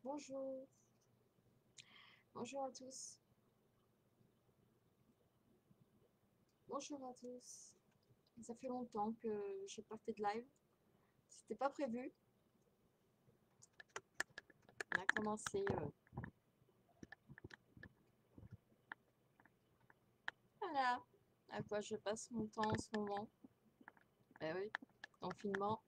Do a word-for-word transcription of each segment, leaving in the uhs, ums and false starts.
Bonjour, bonjour à tous, bonjour à tous. Ça fait longtemps que j'ai pas fait de live, c'était pas prévu. On a commencé. euh, Voilà, à quoi je passe mon temps en ce moment. Ben oui, confinement.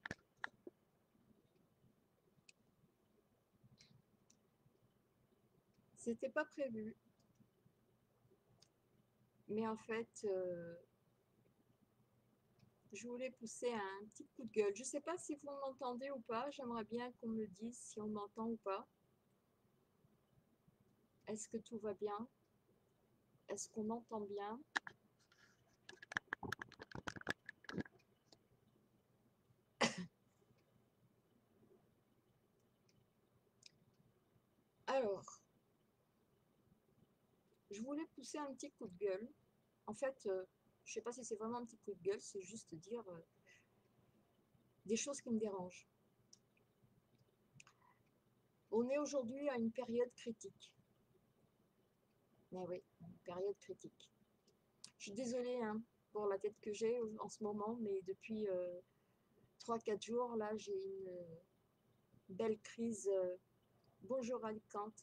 C'était pas prévu, mais en fait, euh, je voulais pousser un petit coup de gueule. Je sais pas si vous m'entendez ou pas. J'aimerais bien qu'on me dise si on m'entend ou pas. Est-ce que tout va bien? Est-ce qu'on m'entend bien? Alors, je voulais pousser un petit coup de gueule. En fait, euh, je sais pas si c'est vraiment un petit coup de gueule, c'est juste dire euh, des choses qui me dérangent. On est aujourd'hui à une période critique. Mais oui, une période critique. Je suis désolée hein, pour la tête que j'ai en ce moment, mais depuis euh, trois quatre jours, là, j'ai une euh, belle crise. Euh, bonjour Alicante.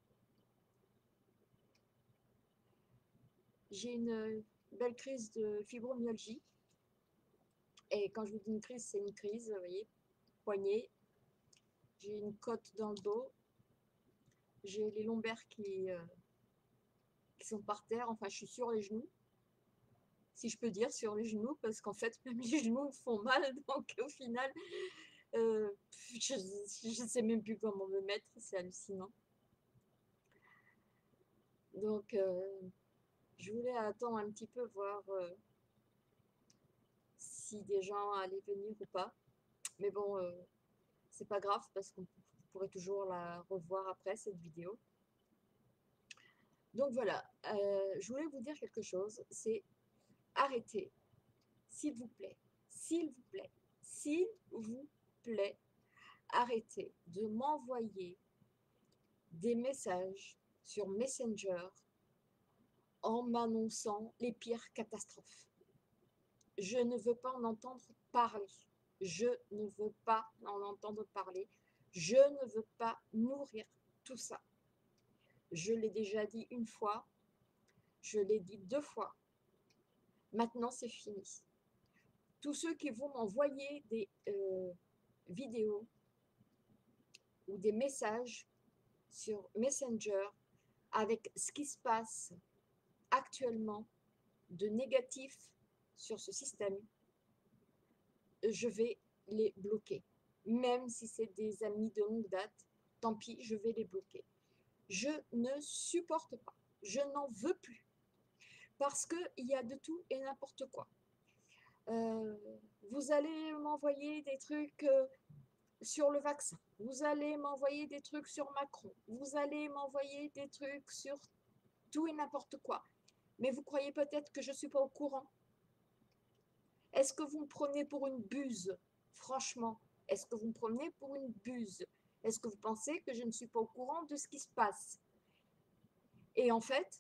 J'ai une euh, belle crise de fibromyalgie. Et quand je vous dis une crise, c'est une crise, vous voyez, poignée. J'ai une côte dans le dos. J'ai les lombaires qui, euh, qui sont par terre. Enfin, je suis sur les genoux, si je peux dire, sur les genoux, parce qu'en fait, même les genoux me font mal. Donc, au final, euh, je ne sais même plus comment me mettre. C'est hallucinant. Donc, euh, je voulais attendre un petit peu, voir euh, si des gens allaient venir ou pas. Mais bon, euh, c'est pas grave, parce qu'on pourrait toujours la revoir après, cette vidéo. Donc voilà, euh, je voulais vous dire quelque chose, c'est arrêtez, s'il vous plaît, s'il vous plaît, s'il vous plaît, arrêtez de m'envoyer des messages sur Messenger en m'annonçant les pires catastrophes. Je ne veux pas en entendre parler. Je ne veux pas en entendre parler. Je ne veux pas nourrir tout ça. Je l'ai déjà dit une fois, je l'ai dit deux fois. Maintenant, c'est fini. Tous ceux qui vont m'envoyer des euh, vidéos ou des messages sur Messenger avec ce qui se passe actuellement de négatif sur ce système, je vais les bloquer. Même si c'est des amis de longue date, tant pis, je vais les bloquer. Je ne supporte pas. Je n'en veux plus. Parce qu'il y a de tout et n'importe quoi. Euh, vous allez m'envoyer des trucs euh, sur le vaccin. Vous allez m'envoyer des trucs sur Macron. Vous allez m'envoyer des trucs sur tout et n'importe quoi. Mais vous croyez peut-être que je ne suis pas au courant. Est-ce que vous me prenez pour une buse? Franchement, est-ce que vous me prenez pour une buse? Est-ce que vous pensez que je ne suis pas au courant de ce qui se passe? Et en fait,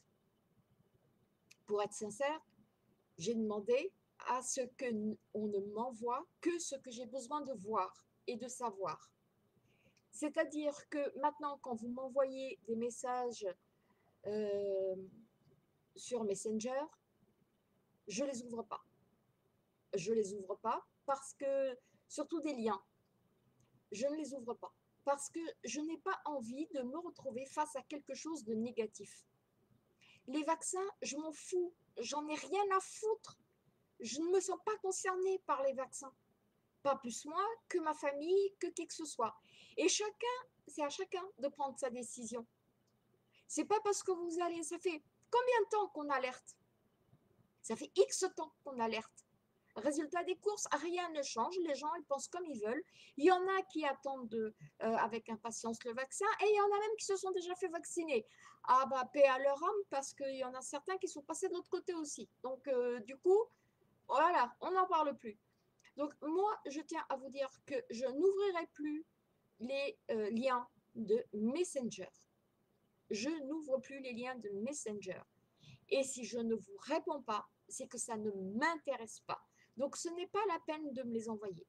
pour être sincère, j'ai demandé à ce qu'on ne m'envoie que ce que j'ai besoin de voir et de savoir. C'est-à-dire que maintenant, quand vous m'envoyez des messages euh, sur Messenger, je ne les ouvre pas. Je ne les ouvre pas parce que, surtout des liens, je ne les ouvre pas. Parce que je n'ai pas envie de me retrouver face à quelque chose de négatif. Les vaccins, je m'en fous. J'en ai rien à foutre. Je ne me sens pas concernée par les vaccins. Pas plus moi que ma famille, que qui que ce soit. Et chacun, c'est à chacun de prendre sa décision. C'est pas parce que vous allez, ça fait combien de temps qu'on alerte? Ça fait X temps qu'on alerte. Résultat des courses, rien ne change, les gens ils pensent comme ils veulent. Il y en a qui attendent de, euh, avec impatience le vaccin et il y en a même qui se sont déjà fait vacciner. Ah bah paix à leur âme parce qu'il y en a certains qui sont passés de l'autre côté aussi. Donc euh, du coup, voilà, on n'en parle plus. Donc moi, je tiens à vous dire que je n'ouvrirai plus les euh, liens de Messenger. Je n'ouvre plus les liens de Messenger. Et si je ne vous réponds pas, c'est que ça ne m'intéresse pas. Donc, ce n'est pas la peine de me les envoyer.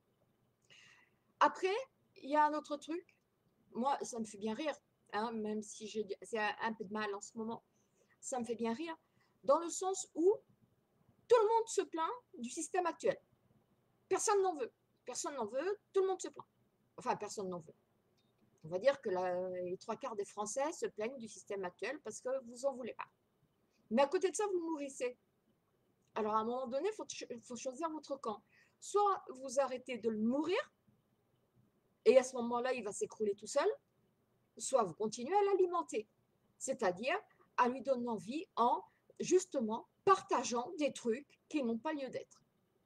Après, il y a un autre truc. Moi, ça me fait bien rire, hein, même si j'ai un peu de mal en ce moment. Ça me fait bien rire, dans le sens où tout le monde se plaint du système actuel. Personne n'en veut. Personne n'en veut, tout le monde se plaint. Enfin, personne n'en veut. On va dire que la, les trois quarts des Français se plaignent du système actuel parce que vous n'en voulez pas. Mais à côté de ça, vous nourrissez. Alors, à un moment donné, il faut, faut choisir votre camp. Soit vous arrêtez de le nourrir, et à ce moment-là, il va s'écrouler tout seul, soit vous continuez à l'alimenter, c'est-à-dire à lui donner envie en, justement, partageant des trucs qui n'ont pas lieu d'être.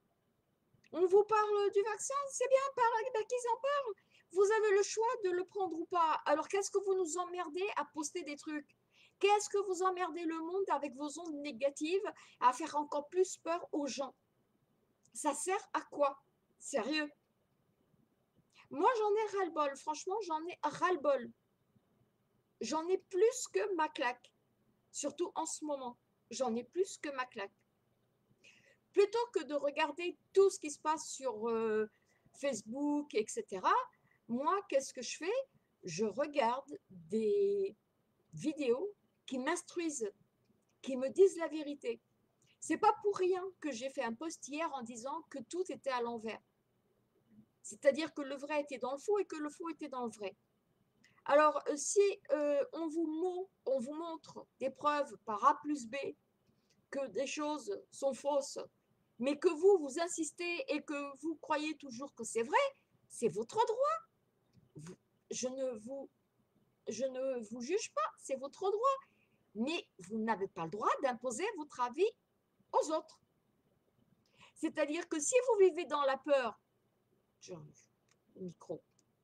On vous parle du vaccin, c'est bien, ben, qu'ils en parlent. Vous avez le choix de le prendre ou pas. Alors, qu'est-ce que vous nous emmerdez à poster des trucs? Qu'est-ce que vous emmerdez le monde avec vos ondes négatives à faire encore plus peur aux gens? Ça sert à quoi? Sérieux? Moi, j'en ai ras-le-bol. Franchement, j'en ai ras-le-bol. J'en ai plus que ma claque. Surtout en ce moment. J'en ai plus que ma claque. Plutôt que de regarder tout ce qui se passe sur euh, Facebook, et cetera, moi, qu'est-ce que je fais? Je regarde des vidéos qui m'instruisent, qui me disent la vérité. C'est pas pour rien que j'ai fait un post hier en disant que tout était à l'envers. C'est-à-dire que le vrai était dans le faux et que le faux était dans le vrai. Alors, si euh, on, vous on vous montre des preuves par A plus B que des choses sont fausses, mais que vous, vous insistez et que vous croyez toujours que c'est vrai, c'est votre droit. Vous, je, ne vous, je ne vous juge pas, c'est votre droit. Mais vous n'avez pas le droit d'imposer votre avis aux autres. C'est-à-dire que si vous vivez dans la peur, je, le micro,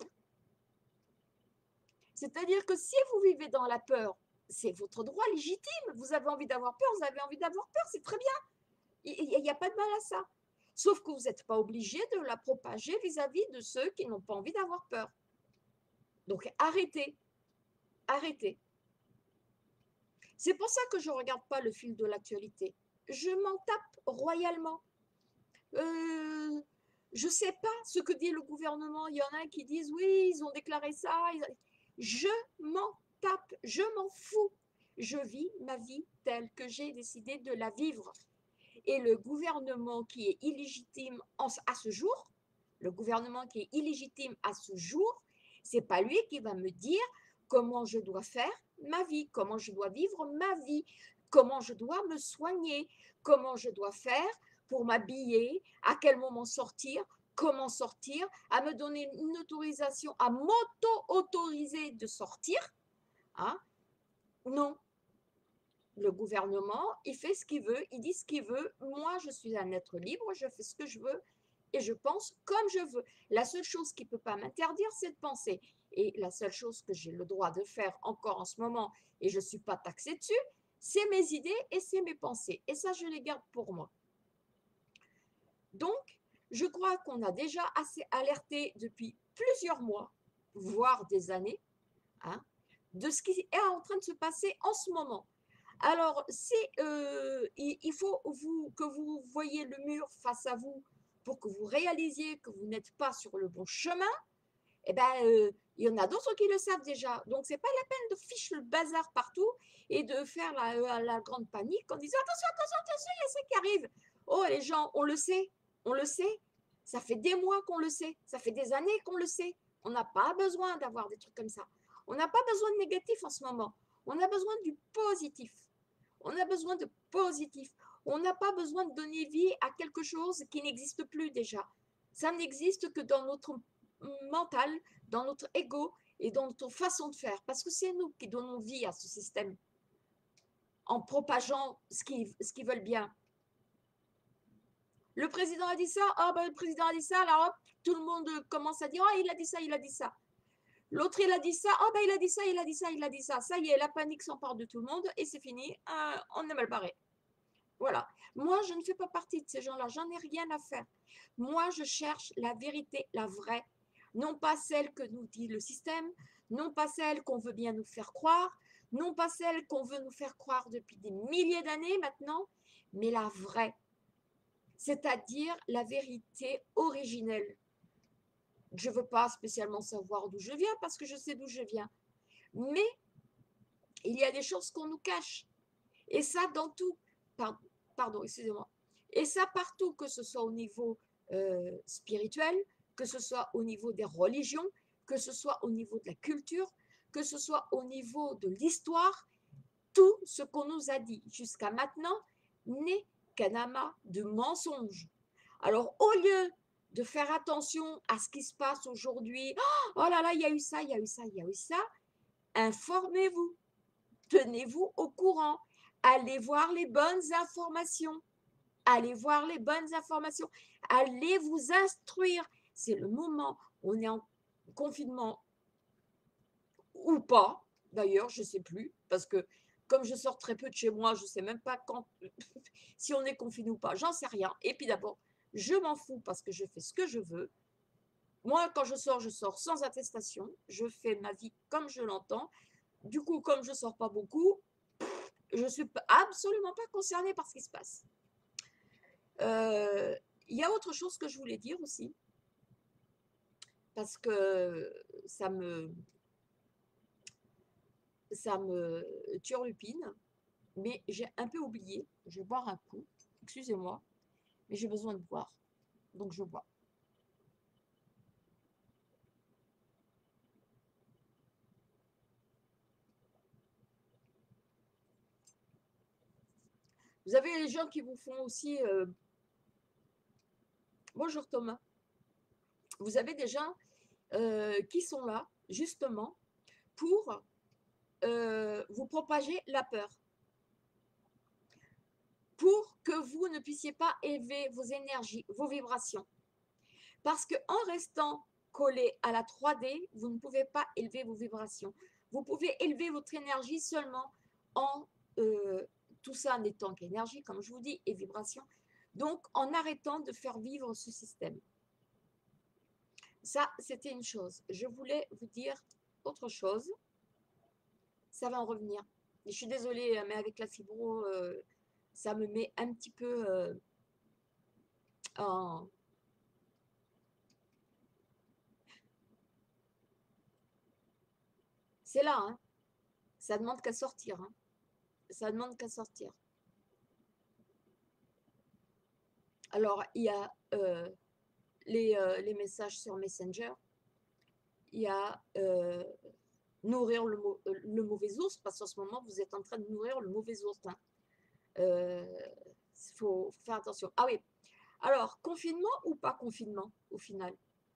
c'est-à-dire que si vous vivez dans la peur, c'est votre droit légitime. Vous avez envie d'avoir peur, vous avez envie d'avoir peur, c'est très bien. Il n'y a pas de mal à ça. Sauf que vous n'êtes pas obligé de la propager vis-à-vis de ceux qui n'ont pas envie d'avoir peur. Donc arrêtez, arrêtez. C'est pour ça que je ne regarde pas le fil de l'actualité. Je m'en tape royalement. Euh, je ne sais pas ce que dit le gouvernement. Il y en a qui disent oui, ils ont déclaré ça. Je m'en tape, je m'en fous. Je vis ma vie telle que j'ai décidé de la vivre. Et le gouvernement qui est illégitime à ce jour, le gouvernement qui est illégitime à ce jour, c'est pas lui qui va me dire comment je dois faire ma vie, comment je dois vivre ma vie, comment je dois me soigner, comment je dois faire pour m'habiller, à quel moment sortir, comment sortir, à me donner une autorisation, à m'auto-autoriser de sortir. Hein? Non. Le gouvernement, il fait ce qu'il veut, il dit ce qu'il veut. Moi, je suis un être libre, je fais ce que je veux et je pense comme je veux. La seule chose qui ne peut pas m'interdire, c'est de penser. Et la seule chose que j'ai le droit de faire encore en ce moment, et je ne suis pas taxée dessus, c'est mes idées et c'est mes pensées. Et ça, je les garde pour moi. Donc, je crois qu'on a déjà assez alerté depuis plusieurs mois, voire des années, hein, de ce qui est en train de se passer en ce moment. Alors, si euh, il, il faut vous, que vous voyez le mur face à vous pour que vous réalisiez que vous n'êtes pas sur le bon chemin, eh ben, euh, il y en a d'autres qui le savent déjà. Donc, ce n'est pas la peine de ficher le bazar partout et de faire la, la, la grande panique en disant attention, attention, attention, il y a ça qui arrive. Oh, les gens, on le sait, on le sait. Ça fait des mois qu'on le sait, ça fait des années qu'on le sait. On n'a pas besoin d'avoir des trucs comme ça. On n'a pas besoin de négatif en ce moment. On a besoin du positif. On a besoin de positif. On n'a pas besoin de donner vie à quelque chose qui n'existe plus déjà. Ça n'existe que dans notre mental, dans notre ego et dans notre façon de faire. Parce que c'est nous qui donnons vie à ce système en propageant ce qu'ils, ce qu'ils veulent bien. Le président a dit ça, ah ben le président a dit ça, alors hop, tout le monde commence à dire, ah il a dit ça, il a dit ça. L'autre, il a dit ça, ah ben il a dit ça, il a dit ça, il a dit ça. Ça y est, la panique s'empare de tout le monde et c'est fini, euh, on est mal barré. Voilà. Moi, je ne fais pas partie de ces gens-là, j'en ai rien à faire. Moi, je cherche la vérité, la vraie, non pas celle que nous dit le système, non pas celle qu'on veut bien nous faire croire, non pas celle qu'on veut nous faire croire depuis des milliers d'années maintenant, mais la vraie, c'est-à-dire la vérité originelle. Je ne veux pas spécialement savoir d'où je viens parce que je sais d'où je viens, mais il y a des choses qu'on nous cache, et ça dans tout, pardon, pardon excusez-moi, et ça partout, que ce soit au niveau euh, spirituel, que ce soit au niveau des religions, que ce soit au niveau de la culture, que ce soit au niveau de l'histoire, tout ce qu'on nous a dit jusqu'à maintenant n'est qu'un amas de mensonges. Alors, au lieu de faire attention à ce qui se passe aujourd'hui, oh là là, il y a eu ça, il y a eu ça, il y a eu ça, informez-vous, tenez-vous au courant, allez voir les bonnes informations, allez voir les bonnes informations, allez vous instruire. C'est le moment, on est en confinement ou pas, d'ailleurs, je ne sais plus, parce que comme je sors très peu de chez moi, je ne sais même pas quand, si on est confiné ou pas, j'en sais rien. Et puis d'abord, je m'en fous parce que je fais ce que je veux. Moi, quand je sors, je sors sans attestation, je fais ma vie comme je l'entends. Du coup, comme je ne sors pas beaucoup, je ne suis absolument pas concernée par ce qui se passe. Euh, il y a autre chose que je voulais dire aussi, parce que ça me, ça me turlupine, mais j'ai un peu oublié. Je vais boire un coup, excusez-moi, mais j'ai besoin de boire, donc je bois. Vous avez les gens qui vous font aussi... Euh... Bonjour Thomas. Vous avez des gens euh, qui sont là, justement, pour euh, vous propager la peur. Pour que vous ne puissiez pas élever vos énergies, vos vibrations. Parce qu'en restant collé à la trois D, vous ne pouvez pas élever vos vibrations. Vous pouvez élever votre énergie seulement en... Euh, tout ça n'étant qu'énergie, comme je vous dis, et vibration. Donc, en arrêtant de faire vivre ce système. Ça, c'était une chose. Je voulais vous dire autre chose. Ça va en revenir. Et je suis désolée, mais avec la fibro, euh, ça me met un petit peu euh, en... C'est là, hein. Ça demande qu'à sortir. Hein. Ça demande qu'à sortir. Alors, il y a euh, les, euh, les messages sur Messenger. Il y a euh, nourrir le, le mauvais ours, parce qu'en ce moment, vous êtes en train de nourrir le mauvais ours. Il hein. euh, faut, faut faire attention. Ah oui, alors, confinement ou pas confinement, au final?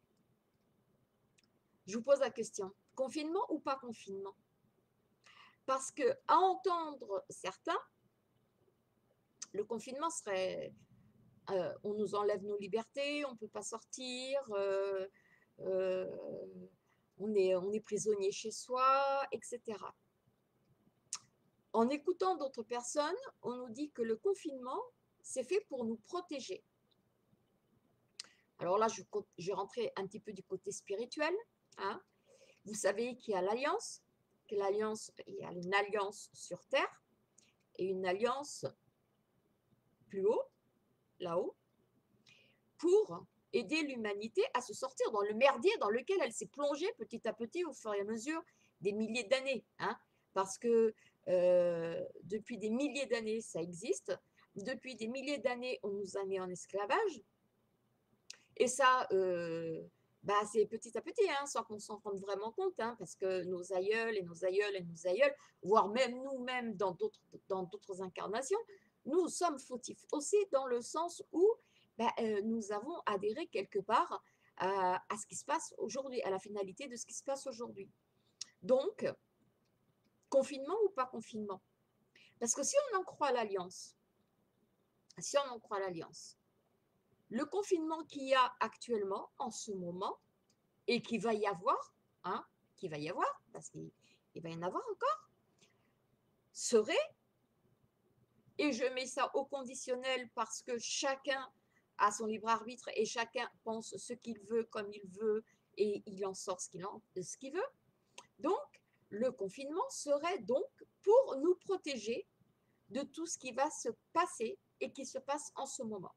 Je vous pose la question. Confinement ou pas confinement? Parce que, à entendre certains, le confinement serait... Euh, on nous enlève nos libertés, on ne peut pas sortir, euh, euh, on, est, on est prisonnier chez soi, et cetera. En écoutant d'autres personnes, on nous dit que le confinement, c'est fait pour nous protéger. Alors là, je, je vais rentrer un petit peu du côté spirituel. Hein. Vous savez qu'il y a l'alliance, que l'alliance, il y a une alliance sur Terre et une alliance plus haut, là-haut, pour aider l'humanité à se sortir dans le merdier dans lequel elle s'est plongée petit à petit au fur et à mesure des milliers d'années. Hein, parce que euh, depuis des milliers d'années, ça existe. Depuis des milliers d'années, on nous a mis en esclavage. Et ça, euh, bah, c'est petit à petit, hein, sans qu'on s'en rende vraiment compte, hein, parce que nos aïeuls et nos aïeuls et nos aïeuls, voire même nous-mêmes dans d'autres dans d'autres incarnations, nous sommes fautifs aussi dans le sens où bah, euh, nous avons adhéré quelque part à, à ce qui se passe aujourd'hui, à la finalité de ce qui se passe aujourd'hui. Donc, confinement ou pas confinement? Parce que si on en croit l'alliance, si on en croit l'alliance, le confinement qu'il y a actuellement, en ce moment, et qu'il va y avoir, hein, qu'il va y avoir, parce qu'il va y en avoir encore, serait, et je mets ça au conditionnel parce que chacun a son libre arbitre et chacun pense ce qu'il veut, comme il veut, et il en sort ce qu'il, en, ce qu'il veut, Donc, le confinement serait donc pour nous protéger de tout ce qui va se passer et qui se passe en ce moment.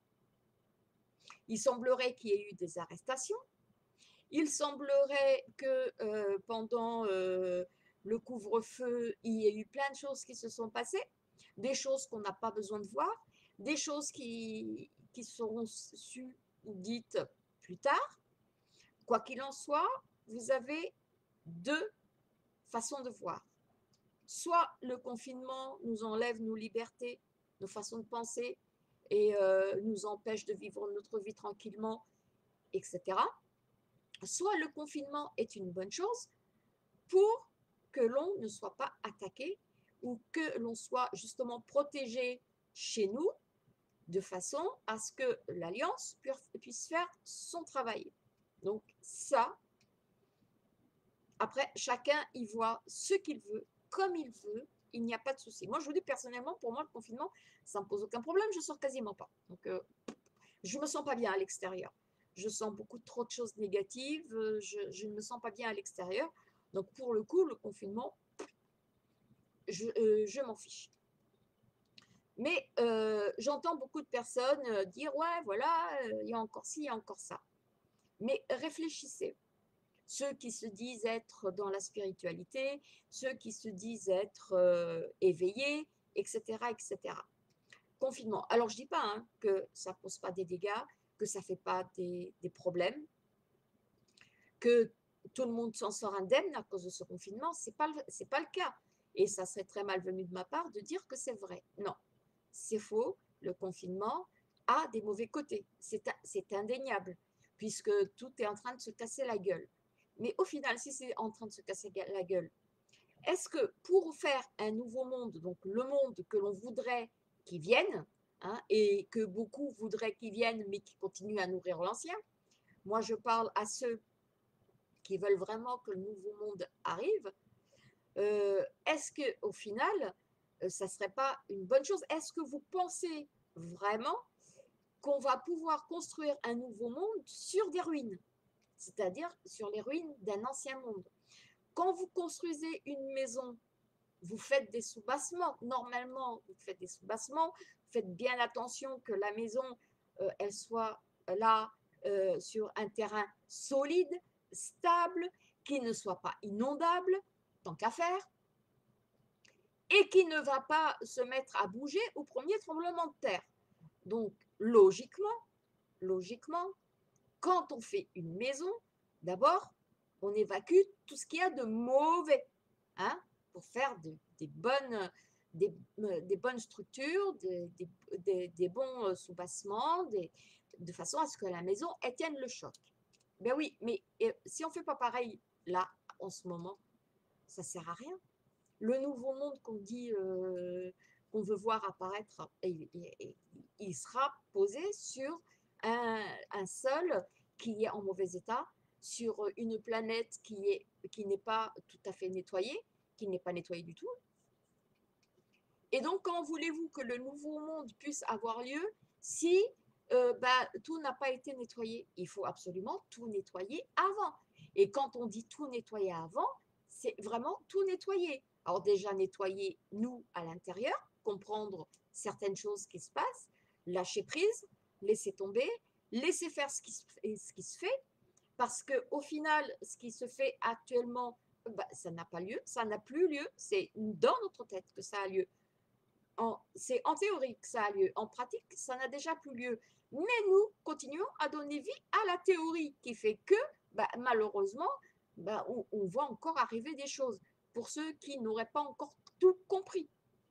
Il semblerait qu'il y ait eu des arrestations. Il semblerait que euh, pendant euh, le couvre-feu, il y ait eu plein de choses qui se sont passées, des choses qu'on n'a pas besoin de voir, des choses qui, qui seront sues ou dites plus tard. Quoi qu'il en soit, vous avez deux façons de voir. Soit le confinement nous enlève nos libertés, nos façons de penser et euh, nous empêche de vivre notre vie tranquillement, et cetera. Soit le confinement est une bonne chose pour que l'on ne soit pas attaqué ou que l'on soit justement protégé chez nous de façon à ce que l'Alliance puisse faire son travail. Donc ça, après, chacun y voit ce qu'il veut, comme il veut, il n'y a pas de souci. Moi, je vous dis personnellement, pour moi, le confinement, ça ne me pose aucun problème, je ne sors quasiment pas. Donc, euh, je ne me sens pas bien à l'extérieur. Je sens beaucoup trop de choses négatives, je, je ne me sens pas bien à l'extérieur. Donc, pour le coup, le confinement, je, euh, je m'en fiche. Mais euh, j'entends beaucoup de personnes dire, ouais, voilà, il y a encore ci, il y a encore ça. Mais réfléchissez. Ceux qui se disent être dans la spiritualité, ceux qui se disent être euh, éveillés, et cetera, et cetera. Confinement. Alors, je ne dis pas hein, que ça ne pose pas des dégâts, que ça ne fait pas des, des problèmes, que tout le monde s'en sort indemne à cause de ce confinement. Ce n'est pas, pas le cas. Et ça serait très malvenu de ma part de dire que c'est vrai. Non, c'est faux. Le confinement a des mauvais côtés. C'est indéniable, puisque tout est en train de se casser la gueule. Mais au final, si c'est en train de se casser la gueule, est-ce que pour faire un nouveau monde, donc le monde que l'on voudrait qu'il vienne, hein, et que beaucoup voudraient qu'il vienne, mais qui continuent à nourrir l'ancien, moi je parle à ceux qui veulent vraiment que le nouveau monde arrive, euh, est-ce qu'au final, euh, ça ne serait pas une bonne chose? Est-ce que vous pensez vraiment qu'on va pouvoir construire un nouveau monde sur des ruines, c'est-à-dire sur les ruines d'un ancien monde? Quand vous construisez une maison, vous faites des soubassements. Normalement, vous faites des soubassements. Faites bien attention que la maison, euh, elle soit là euh, sur un terrain solide, stable, qui ne soit pas inondable, tant qu'à faire, et qui ne va pas se mettre à bouger au premier tremblement de terre. Donc, logiquement, logiquement, quand on fait une maison, d'abord, on évacue tout ce qu'il y a de mauvais, hein, pour faire de, des, bonnes, des, des bonnes structures, des, des, des, des bons soubassements, des, de façon à ce que la maison elle tienne le choc. Ben oui, mais si on ne fait pas pareil là, en ce moment, ça ne sert à rien. Le nouveau monde qu'on dit, euh, qu'on veut voir apparaître, il, il, il sera posé sur un, un sol qui est en mauvais état, sur une planète qui est, qui n'est pas tout à fait nettoyée, qui n'est pas nettoyée du tout. Et donc, quand voulez-vous que le nouveau monde puisse avoir lieu si euh, bah, tout n'a pas été nettoyé? Il faut absolument tout nettoyer avant. Et quand on dit tout nettoyer avant, c'est vraiment tout nettoyer. Alors déjà, nettoyer nous à l'intérieur, comprendre certaines choses qui se passent, lâcher prise, laisser tomber, laisser faire ce qui se, ce qui se fait, parce qu'au final, ce qui se fait actuellement, bah, ça n'a pas lieu, ça n'a plus lieu, c'est dans notre tête que ça a lieu. C'est en théorie que ça a lieu, en pratique, ça n'a déjà plus lieu. Mais nous continuons à donner vie à la théorie qui fait que, bah, malheureusement, bah, on, on voit encore arriver des choses pour ceux qui n'auraient pas encore tout compris.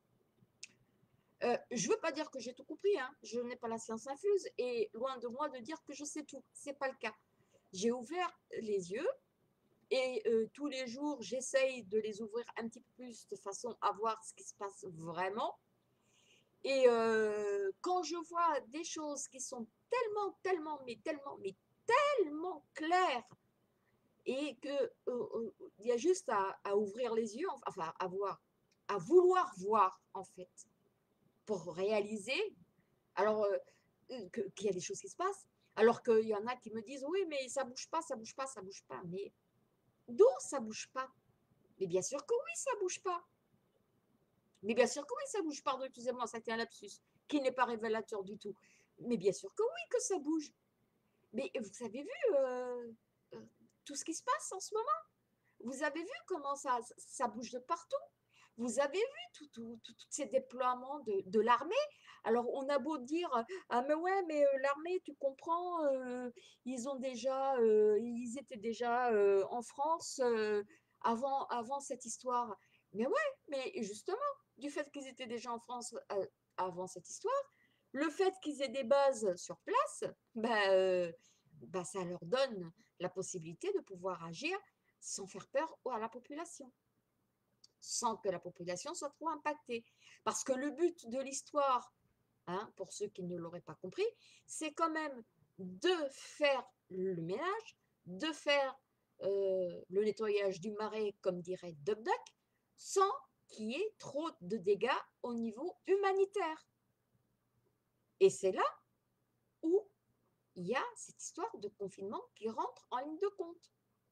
Euh, je ne veux pas dire que j'ai tout compris, hein. Je n'ai pas la science infuse et loin de moi de dire que je sais tout. Ce n'est pas le cas. J'ai ouvert les yeux et euh, tous les jours, j'essaye de les ouvrir un petit peu plus de façon à voir ce qui se passe vraiment. Et euh, quand je vois des choses qui sont tellement, tellement, mais tellement, mais tellement claires et qu'il euh, y a juste à, à ouvrir les yeux, enfin à voir, à vouloir voir en fait, pour réaliser, alors euh, qu'il y a des choses qui se passent, alors qu'il y en a qui me disent oui mais ça bouge pas, ça bouge pas, ça bouge pas, mais d'où ça bouge pas? Mais bien sûr que oui, ça ne bouge pas. Mais bien sûr que oui, ça bouge. Pardon, excusez-moi, ça a été un lapsus qui n'est pas révélateur du tout. Mais bien sûr que oui, que ça bouge. Mais vous avez vu euh, euh, tout ce qui se passe en ce moment? Vous avez vu comment ça, ça bouge de partout? Vous avez vu tous tout, tout, tout ces déploiements de, de l'armée? Alors, on a beau dire, ah mais ouais, mais euh, l'armée, tu comprends, euh, ils ont déjà, euh, ils étaient déjà euh, en France euh, avant, avant cette histoire. Mais ouais, mais justement, du fait qu'ils étaient déjà en France euh, avant cette histoire, le fait qu'ils aient des bases sur place, bah, euh, bah, ça leur donne la possibilité de pouvoir agir sans faire peur à la population, sans que la population soit trop impactée. Parce que le but de l'histoire, hein, pour ceux qui ne l'auraient pas compris, c'est quand même de faire le ménage, de faire euh, le nettoyage du marais, comme dirait Duck Duck, sans qu'il y ait trop de dégâts au niveau humanitaire. Et c'est là où il y a cette histoire de confinement qui rentre en ligne de compte.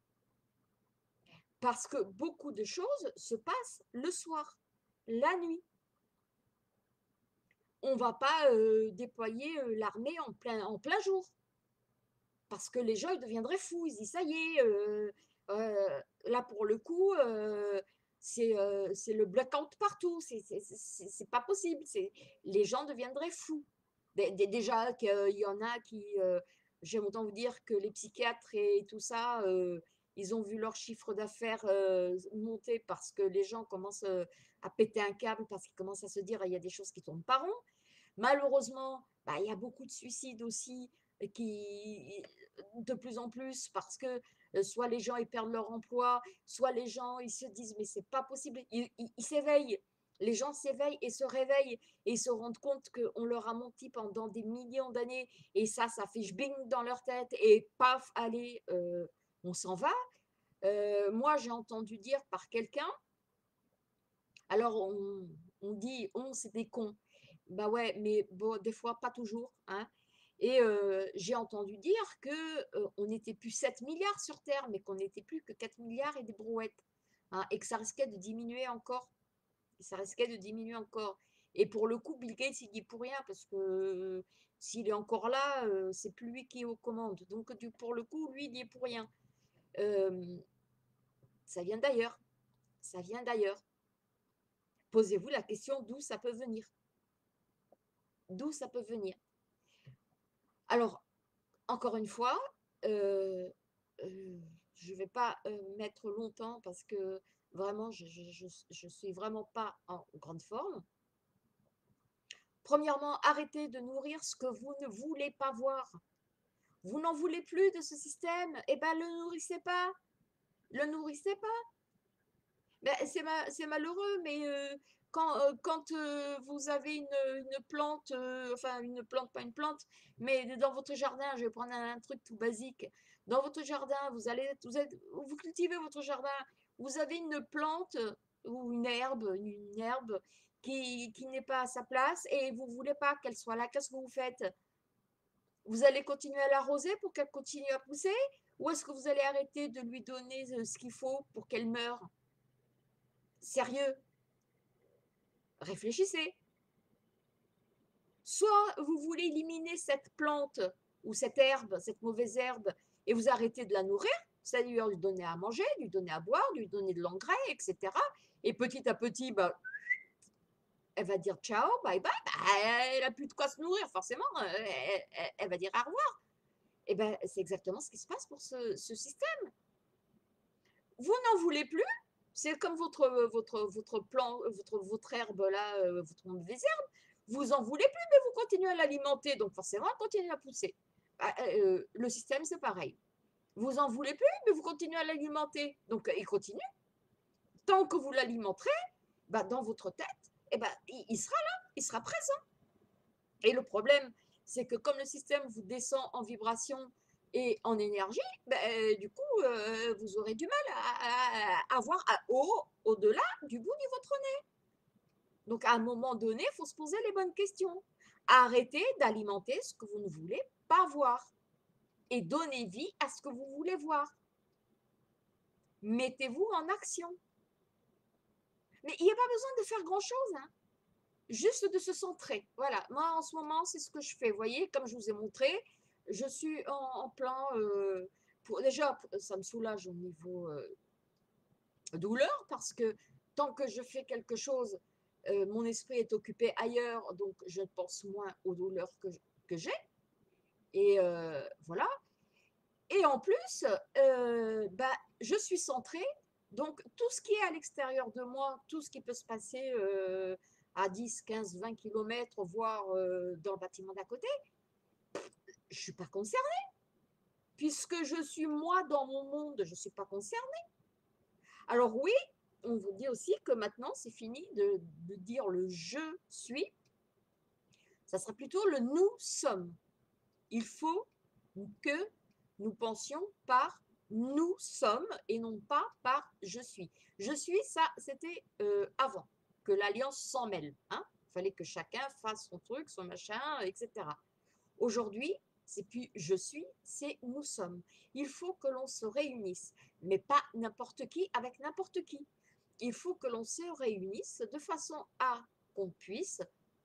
Parce que beaucoup de choses se passent le soir, la nuit. On ne va pas euh, déployer euh, l'armée en plein, en plein jour. Parce que les gens, ils deviendraient fous. Ils se disent, ça y est, euh, euh, là pour le coup, euh, c'est euh, le blackout partout. C'est pas possible. Les gens deviendraient fous. Déjà qu'il y en a qui, euh, j'aime autant vous dire que les psychiatres et tout ça, euh, ils ont vu leur chiffre d'affaires euh, monter parce que les gens commencent euh, à péter un câble parce qu'ils commencent à se dire il y a des choses qui tournent pas rond. Malheureusement, bah, il y a beaucoup de suicides aussi qui de plus en plus parce que euh, soit les gens ils perdent leur emploi, soit les gens ils se disent mais c'est pas possible, ils ils- ils s'éveillent. Les gens s'éveillent et se réveillent et se rendent compte qu'on leur a menti pendant des millions d'années et ça, ça fait bing dans leur tête et paf, allez, euh, on s'en va. Euh, moi, j'ai entendu dire par quelqu'un, alors on, on dit on, c'est des cons. Bah ouais, mais bon, des fois, pas toujours, hein. Et euh, j'ai entendu dire que euh, on n'était plus sept milliards sur Terre, mais qu'on n'était plus que quatre milliards et des brouettes, hein, et que ça risquait de diminuer encore. Ça risquait de diminuer encore. Et pour le coup, Bill Gates, il dit pour rien, parce que euh, s'il est encore là, euh, c'est plus lui qui est aux commandes. Donc, du, pour le coup, lui, il n'y est pour rien. Euh, ça vient d'ailleurs. Ça vient d'ailleurs. Posez-vous la question d'où ça peut venir. D'où ça peut venir. Alors, encore une fois, euh, euh, je ne vais pas euh, mettre longtemps parce que vraiment, je ne suis vraiment pas en grande forme. Premièrement, arrêtez de nourrir ce que vous ne voulez pas voir. Vous n'en voulez plus de ce système, eh bien, le nourrissez pas. Le nourrissez pas. Ben, c'est ma- c'est malheureux, mais euh, quand, euh, quand euh, vous avez une, une plante, euh, enfin une plante, pas une plante, mais dans votre jardin, je vais prendre un, un truc tout basique. Dans votre jardin, vous allez, vous êtes, vous cultivez votre jardin, vous avez une plante ou une herbe, une, une herbe qui, qui n'est pas à sa place et vous voulez pas qu'elle soit là. Qu'est-ce que vous faites? Vous allez continuer à l'arroser pour qu'elle continue à pousser? Ou est-ce que vous allez arrêter de lui donner euh, ce qu'il faut pour qu'elle meure? Sérieux, réfléchissez. Soit vous voulez éliminer cette plante ou cette herbe, cette mauvaise herbe, et vous arrêtez de la nourrir, c'est-à-dire lui donner à manger, lui donner à boire, lui donner de l'engrais, et cetera. Et petit à petit, bah, elle va dire ciao, bye bye, bah, elle n'a plus de quoi se nourrir, forcément, elle, elle, elle va dire au revoir. Et ben, c'est exactement ce qui se passe pour ce, ce système. Vous n'en voulez plus, c'est comme votre, votre, votre plan, votre, votre herbe là, euh, votre mauvaise herbe, vous en voulez plus, mais vous continuez à l'alimenter, donc forcément, elle continue à pousser. Bah, euh, le système, c'est pareil. Vous en voulez plus, mais vous continuez à l'alimenter, donc il continue. Tant que vous l'alimenterez, bah, dans votre tête, eh ben, il, il sera là, il sera présent. Et le problème, c'est que comme le système vous descend en vibration et en énergie, ben, du coup, euh, vous aurez du mal à, à, à voir à haut, au-delà du bout de votre nez. Donc, à un moment donné, il faut se poser les bonnes questions. Arrêtez d'alimenter ce que vous ne voulez pas voir et donnez vie à ce que vous voulez voir. Mettez-vous en action. Mais il n'y a pas besoin de faire grand-chose, hein. Juste de se centrer. Voilà, moi en ce moment, c'est ce que je fais. Vous voyez, comme je vous ai montré, je suis en, en plan, euh, pour, déjà, ça me soulage au niveau euh, douleur, parce que tant que je fais quelque chose, euh, mon esprit est occupé ailleurs, donc je pense moins aux douleurs que, que j'ai. Et euh, voilà. Et en plus, euh, bah, je suis centrée, donc tout ce qui est à l'extérieur de moi, tout ce qui peut se passer euh, à dix, quinze, vingt kilomètres, voire euh, dans le bâtiment d'à côté, je ne suis pas concernée. Puisque je suis moi dans mon monde, je ne suis pas concernée. Alors oui, on vous dit aussi que maintenant, c'est fini de, de dire le je suis, ça sera plutôt le nous sommes. Il faut que nous pensions par nous sommes et non pas par je suis. Je suis, ça, c'était euh, avant que l'alliance s'en mêle. Hein. Il fallait que chacun fasse son truc, son machin, et cetera. Aujourd'hui, c'est plus je suis, c'est nous sommes. Il faut que l'on se réunisse, mais pas n'importe qui avec n'importe qui. Il faut que l'on se réunisse de façon à qu'on puisse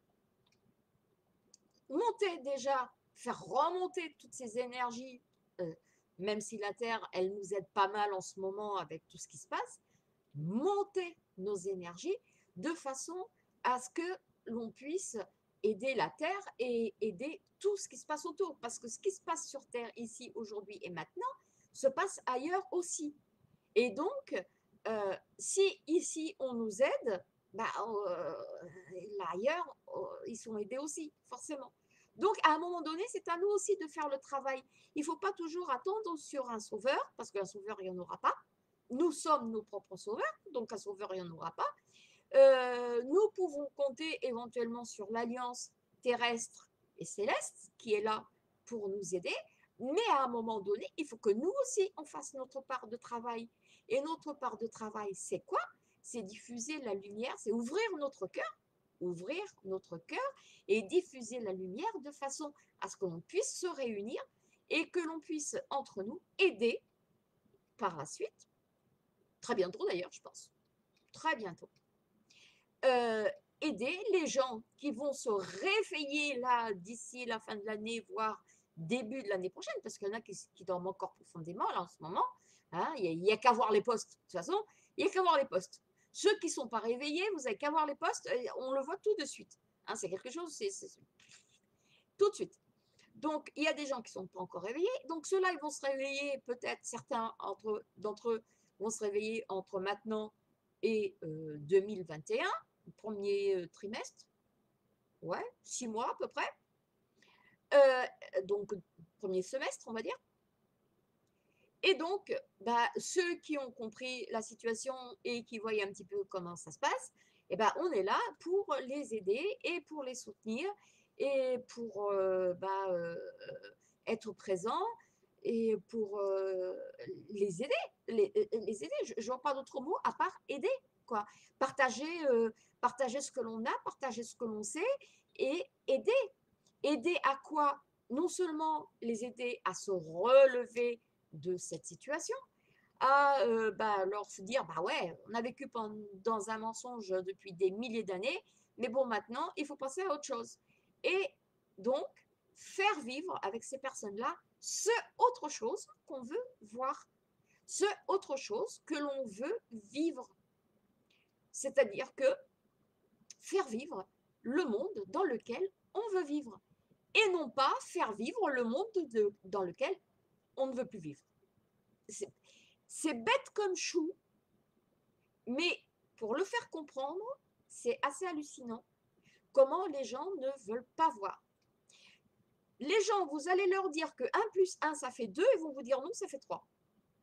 monter déjà, faire remonter toutes ces énergies, euh, même si la Terre, elle nous aide pas mal en ce moment avec tout ce qui se passe, monter nos énergies de façon à ce que l'on puisse aider la Terre et aider tout ce qui se passe autour. Parce que ce qui se passe sur Terre ici, aujourd'hui et maintenant, se passe ailleurs aussi. Et donc, euh, si ici on nous aide, bah, euh, là ailleurs, euh, ils sont aidés aussi, forcément. Donc, à un moment donné, c'est à nous aussi de faire le travail. Il ne faut pas toujours attendre sur un sauveur, parce qu'un sauveur, il n'y en aura pas. Nous sommes nos propres sauveurs, donc un sauveur, il n'y en aura pas. Euh, nous pouvons compter éventuellement sur l'alliance terrestre et céleste qui est là pour nous aider, mais à un moment donné, il faut que nous aussi, on fasse notre part de travail. Et notre part de travail, c'est quoi? C'est diffuser la lumière, c'est ouvrir notre cœur, ouvrir notre cœur et diffuser la lumière de façon à ce que l'on puisse se réunir et que l'on puisse, entre nous, aider par la suite, très bientôt d'ailleurs, je pense, très bientôt, euh, aider les gens qui vont se réveiller là d'ici la fin de l'année, voire début de l'année prochaine, parce qu'il y en a qui, qui dorment encore profondément là en ce moment. Hein, il n'y a, a qu'à voir les postes. De toute façon, il n'y a qu'à voir les postes. Ceux qui ne sont pas réveillés, vous n'avez qu'à voir les postes, on le voit tout de suite. Hein, c'est quelque chose, c'est tout de suite. Donc, il y a des gens qui ne sont pas encore réveillés. Donc, ceux-là, ils vont se réveiller, peut-être certains d'entre eux vont se réveiller entre maintenant et euh, deux mille vingt et un, premier euh, trimestre, ouais, six mois à peu près. Euh, donc, premier semestre, on va dire. Et donc, bah, ceux qui ont compris la situation et qui voient un petit peu comment ça se passe, eh ben, on est là pour les aider et pour les soutenir et pour euh, bah, euh, être présent et pour euh, les aider. Les, les aider. Je ne vois pas d'autre mot à part aider. Quoi. Partager, euh, partager ce que l'on a, partager ce que l'on sait et aider. Aider à quoi? Non seulement les aider à se relever de cette situation, à euh, bah, leur se dire, bah ouais, on a vécu dans un mensonge depuis des milliers d'années, mais bon, maintenant, il faut penser à autre chose. Et donc, faire vivre avec ces personnes-là ce autre chose qu'on veut voir, ce autre chose que l'on veut vivre. C'est-à-dire que faire vivre le monde dans lequel on veut vivre et non pas faire vivre le monde de, dans lequel on ne veut plus vivre. C'est bête comme chou, mais pour le faire comprendre, c'est assez hallucinant comment les gens ne veulent pas voir. Les gens, vous allez leur dire que un plus un, ça fait deux, ils vont vous dire non, ça fait trois.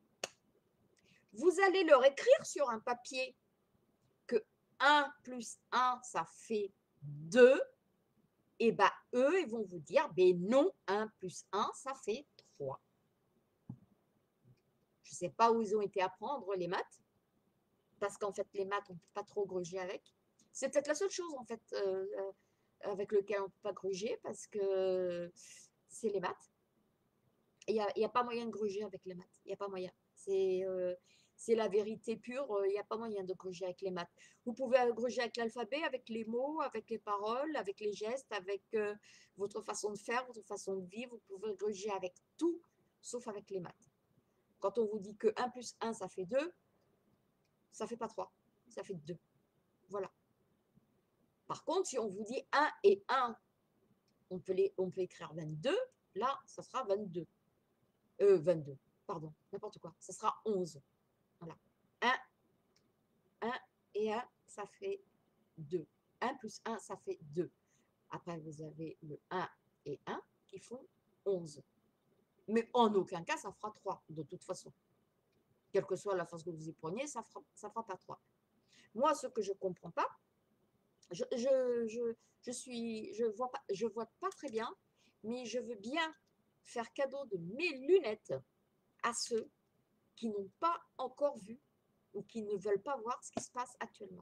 Vous allez leur écrire sur un papier que un plus un, ça fait deux, et bien eux, ils vont vous dire, ben non, un plus un, ça fait trois. Je ne sais pas où ils ont été apprendre les maths, parce qu'en fait, les maths, on ne peut pas trop gruger avec. C'est peut-être la seule chose, en fait, euh, avec laquelle on ne peut pas gruger, parce que c'est les maths. Il n'y a, a, pas moyen de gruger avec les maths. Il n'y a pas moyen. C'est, euh, c'est la vérité pure, il n'y a pas moyen de gruger avec les maths. Vous pouvez gruger avec l'alphabet, avec les mots, avec les paroles, avec les gestes, avec euh, votre façon de faire, votre façon de vivre. Vous pouvez gruger avec tout, sauf avec les maths. Quand on vous dit que un plus un, ça fait deux, ça ne fait pas trois, ça fait deux. Voilà. Par contre, si on vous dit un et un, on peut, les, on peut écrire vingt-deux, là, ça sera vingt-deux. Euh, vingt-deux, pardon, n'importe quoi. Ça sera onze. Voilà. un, un et un, ça fait deux. un plus un, ça fait deux. Après, vous avez le un et un qui font onze. Mais en aucun cas, ça fera trois, de toute façon. Quelle que soit la force que vous y preniez, ça ne fera, ça fera pas trois. Moi, ce que je ne comprends pas, je, je, je, je suis, je vois pas, je vois pas très bien, mais je veux bien faire cadeau de mes lunettes à ceux qui n'ont pas encore vu ou qui ne veulent pas voir ce qui se passe actuellement.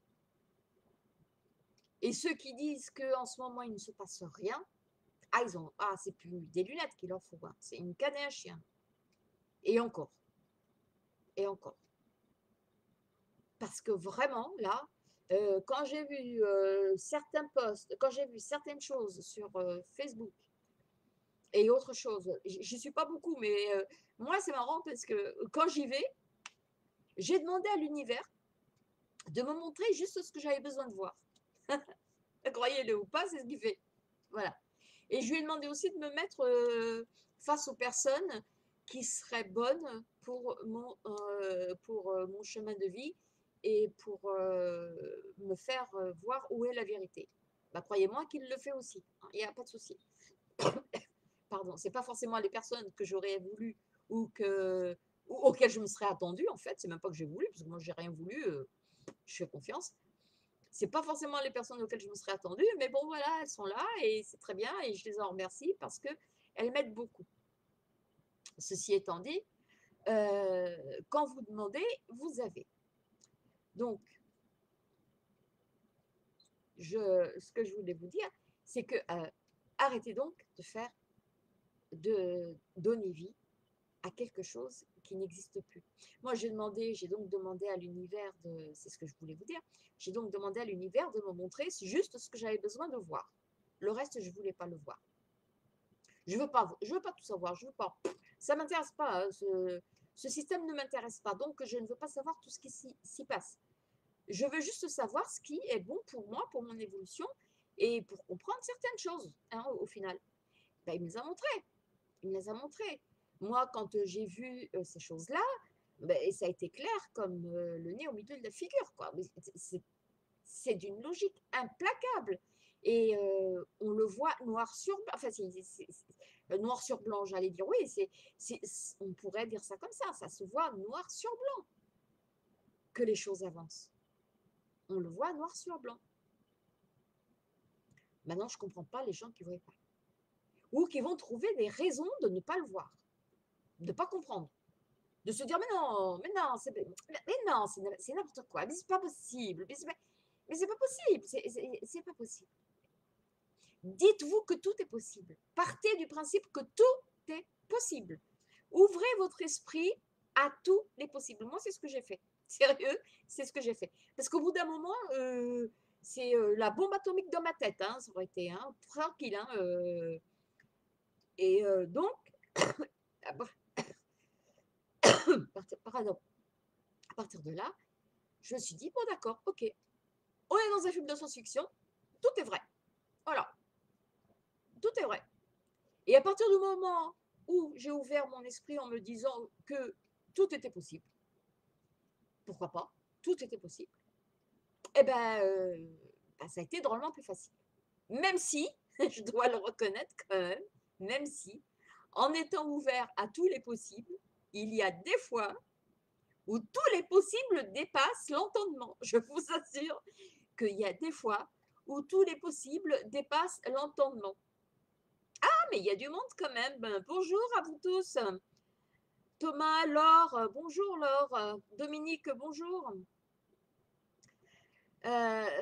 Et ceux qui disent qu'en ce moment, il ne se passe rien, ah, ils ont, ah, c'est plus des lunettes qu'il leur faut, hein, c'est une canne et un chien. Et encore. Et encore. Parce que vraiment, là, euh, quand j'ai vu euh, certains posts, quand j'ai vu certaines choses sur euh, Facebook et autre chose, j'y suis pas beaucoup, mais euh, moi, c'est marrant parce que quand j'y vais, j'ai demandé à l'univers de me montrer juste ce que j'avais besoin de voir. Croyez-le ou pas, c'est ce qu'il fait. Voilà. Et je lui ai demandé aussi de me mettre euh, face aux personnes qui seraient bonnes pour mon, euh, pour euh, mon chemin de vie et pour euh, me faire euh, voir où est la vérité. Bah, croyez-moi qu'il le fait aussi. Hein, il n'y a pas de souci. Pardon, c'est pas forcément les personnes que j'aurais voulu ou que ou auxquelles je me serais attendue en fait. C'est même pas que j'ai voulu parce que moi j'ai rien voulu. Euh, je fais confiance. C'est pas forcément les personnes auxquelles je me serais attendue, mais bon voilà, elles sont là et c'est très bien et je les en remercie parce que elles m'aident beaucoup. Ceci étant dit, euh, quand vous demandez, vous avez. Donc, je, ce que je voulais vous dire, c'est que euh, arrêtez donc de faire, de donner vie à quelque chose qui n'existe plus. Moi, j'ai demandé, j'ai donc demandé à l'univers de, c'est ce que je voulais vous dire, j'ai donc demandé à l'univers de me montrer juste ce que j'avais besoin de voir. Le reste, je ne voulais pas le voir. Je ne veux pas, je veux pas tout savoir, je veux pas. Ça ne m'intéresse pas, hein, ce, ce système ne m'intéresse pas, donc je ne veux pas savoir tout ce qui s'y passe. Je veux juste savoir ce qui est bon pour moi, pour mon évolution et pour comprendre certaines choses, hein, au, au final. Ben, il me les a montrées. Il me les a montrées. Moi, quand euh, j'ai vu euh, ces choses-là, ben, ça a été clair comme euh, le nez au milieu de la figure, quoi. C'est d'une logique implacable. Et euh, on le voit noir sur blanc. Enfin, c'est, c'est, c'est, noir sur blanc, j'allais dire. Oui, c'est, c'est, on pourrait dire ça comme ça. Ça se voit noir sur blanc que les choses avancent. On le voit noir sur blanc. Maintenant, je ne comprends pas les gens qui ne voient pas. Ou qui vont trouver des raisons de ne pas le voir. De ne pas comprendre. De se dire, mais non, mais non, c'est, mais non, c'est, c'est n'importe quoi. Mais c'est pas possible. Mais c'est pas, mais c'est pas possible. C'est, c'est, c'est pas possible. Dites-vous que tout est possible. Partez du principe que tout est possible. Ouvrez votre esprit à tous les possibles. Moi, c'est ce que j'ai fait. Sérieux, c'est ce que j'ai fait. Parce qu'au bout d'un moment, euh, c'est euh, la bombe atomique dans ma tête. Hein, ça aurait été hein, tranquille. Hein, euh, et euh, donc, pardon, à partir de là, je me suis dit, bon d'accord, ok, on est dans un film de science-fiction, tout est vrai. Voilà, tout est vrai. Et à partir du moment où j'ai ouvert mon esprit en me disant que tout était possible, pourquoi pas, tout était possible, eh ben, euh, ben ça a été drôlement plus facile. Même si, je dois le reconnaître quand même, même si, en étant ouvert à tous les possibles, il y a des fois où tous les possibles dépassent l'entendement. Je vous assure qu'il y a des fois où tous les possibles dépassent l'entendement. Ah, mais il y a du monde quand même. Ben, bonjour à vous tous. Thomas, Laure, bonjour Laure. Dominique, bonjour. Euh...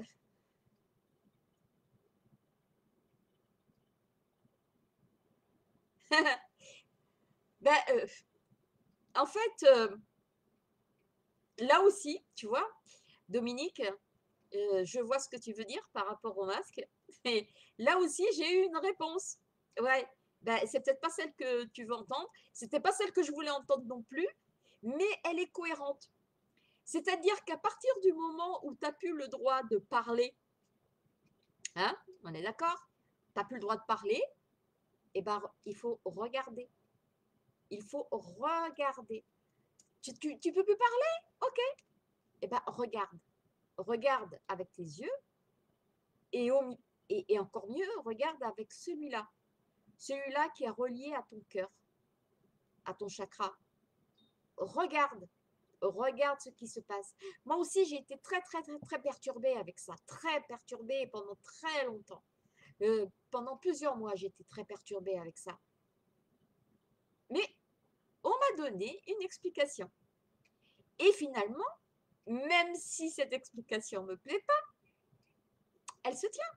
ben, euh, en fait, euh, là aussi, tu vois, Dominique, euh, je vois ce que tu veux dire par rapport au masque. Et là aussi, j'ai eu une réponse. Ouais, ben, c'est peut-être pas celle que tu veux entendre. C'était pas celle que je voulais entendre non plus, mais elle est cohérente. C'est-à-dire qu'à partir du moment où tu n'as plus le droit de parler, hein, on est d'accord, tu n'as plus le droit de parler, eh ben, il faut regarder. Il faut regarder. Tu, tu, tu peux plus parler? Ok. Eh ben, regarde. Regarde avec tes yeux et, au, et, et encore mieux, regarde avec celui-là. Celui-là qui est relié à ton cœur, à ton chakra. Regarde. Regarde ce qui se passe. Moi aussi, j'ai été très, très, très, très perturbée avec ça. Très perturbée pendant très longtemps. Euh, pendant plusieurs mois, j'étais très perturbée avec ça. Mais on m'a donné une explication. Et finalement, même si cette explication ne me plaît pas, elle se tient.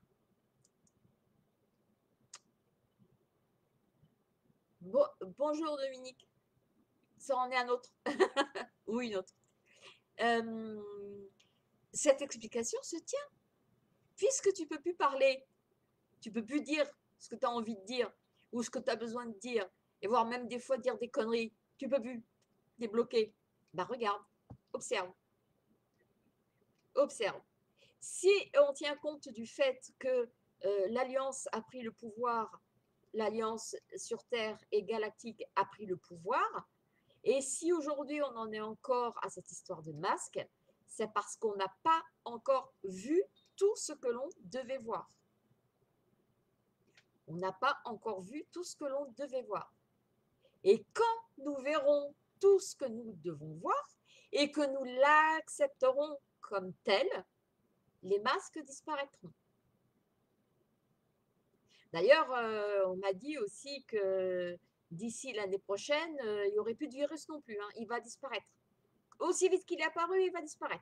Bon, bonjour Dominique. Ça en est un autre. Ou une autre. Euh, cette explication se tient. Puisque tu ne peux plus parler, tu ne peux plus dire ce que tu as envie de dire ou ce que tu as besoin de dire, et voire même des fois dire des conneries, tu ne peux plus débloquer. Bah regarde, observe. Observe. Si on tient compte du fait que euh, l'Alliance a pris le pouvoir, l'Alliance sur Terre et galactique a pris le pouvoir, et si aujourd'hui on en est encore à cette histoire de masque, c'est parce qu'on n'a pas encore vu tout ce que l'on devait voir. On n'a pas encore vu tout ce que l'on devait voir. Et quand nous verrons tout ce que nous devons voir et que nous l'accepterons comme tel, les masques disparaîtront. D'ailleurs, euh, on m'a dit aussi que d'ici l'année prochaine, euh, il n'y aurait plus de virus non plus. Hein, il va disparaître. Aussi vite qu'il est apparu, il va disparaître.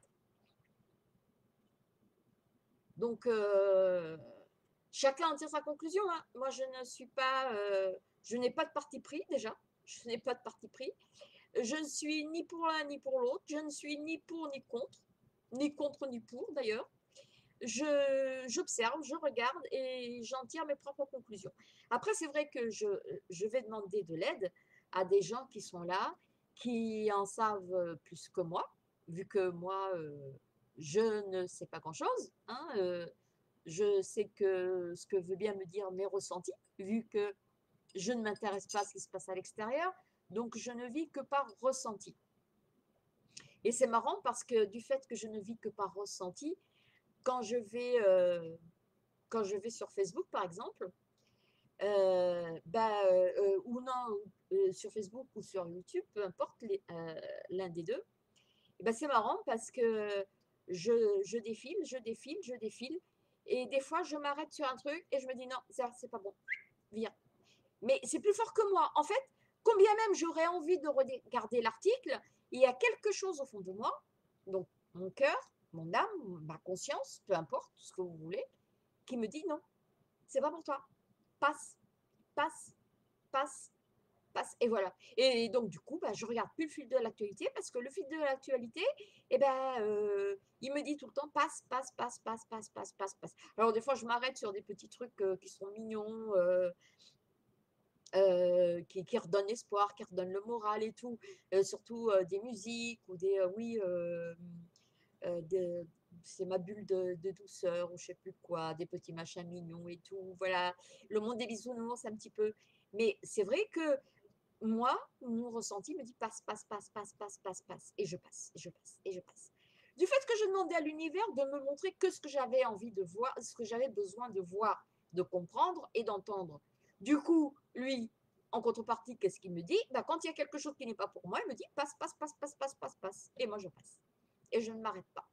Donc, euh, chacun en tire sa conclusion. Hein. Moi, je ne suis pas, euh, je n'ai pas de parti pris déjà. Je n'ai pas de parti pris. Je ne suis ni pour l'un ni pour l'autre. Je ne suis ni pour ni contre, ni contre ni pour d'ailleurs. Je, j'observe, je regarde et j'en tire mes propres conclusions. Après, c'est vrai que je, je vais demander de l'aide à des gens qui sont là, qui en savent plus que moi, vu que moi, euh, je ne sais pas grand-chose. Hein, euh, je sais que ce que veut bien me dire mes ressentis, vu que je ne m'intéresse pas à ce qui se passe à l'extérieur, donc je ne vis que par ressenti. Et c'est marrant parce que du fait que je ne vis que par ressenti, quand je vais, euh, quand je vais sur Facebook, par exemple, euh, bah, euh, ou non, euh, sur Facebook ou sur YouTube, peu importe les, euh, l'un des deux, et bah, c'est marrant parce que je, je défile, je défile, je défile, et des fois je m'arrête sur un truc et je me dis non, ça c'est pas bon, viens. Mais c'est plus fort que moi. En fait, combien même j'aurais envie de regarder l'article, il y a quelque chose au fond de moi, donc mon cœur, mon âme, ma conscience, peu importe ce que vous voulez, qui me dit non, c'est pas pour toi. Passe, passe, passe, passe. Et voilà. Et donc, du coup, bah, je regarde plus le fil de l'actualité parce que le fil de l'actualité, eh ben, euh, il me dit tout le temps passe, passe, passe, passe, passe, passe, passe, passe. Alors, des fois, je m'arrête sur des petits trucs euh, qui sont mignons. Euh, euh, qui, qui redonnent espoir, qui redonnent le moral et tout, euh, surtout euh, des musiques ou des, euh, oui, euh, euh, de, c'est ma bulle de, de douceur ou je sais plus quoi, des petits machins mignons et tout. Voilà, le monde des bisounours un petit peu. Mais c'est vrai que moi, mon ressenti me dit passe, passe, passe, passe, passe, passe, passe. Et je passe, et je passe, et je passe. Du fait que je demandais à l'univers de me montrer que ce que j'avais envie de voir, ce que j'avais besoin de voir, de comprendre et d'entendre. Du coup, lui, en contrepartie, qu'est-ce qu'il me dit? Ben, quand il y a quelque chose qui n'est pas pour moi, il me dit passe, passe, passe, passe, passe, passe, passe. Et moi, je passe. Et je ne m'arrête pas.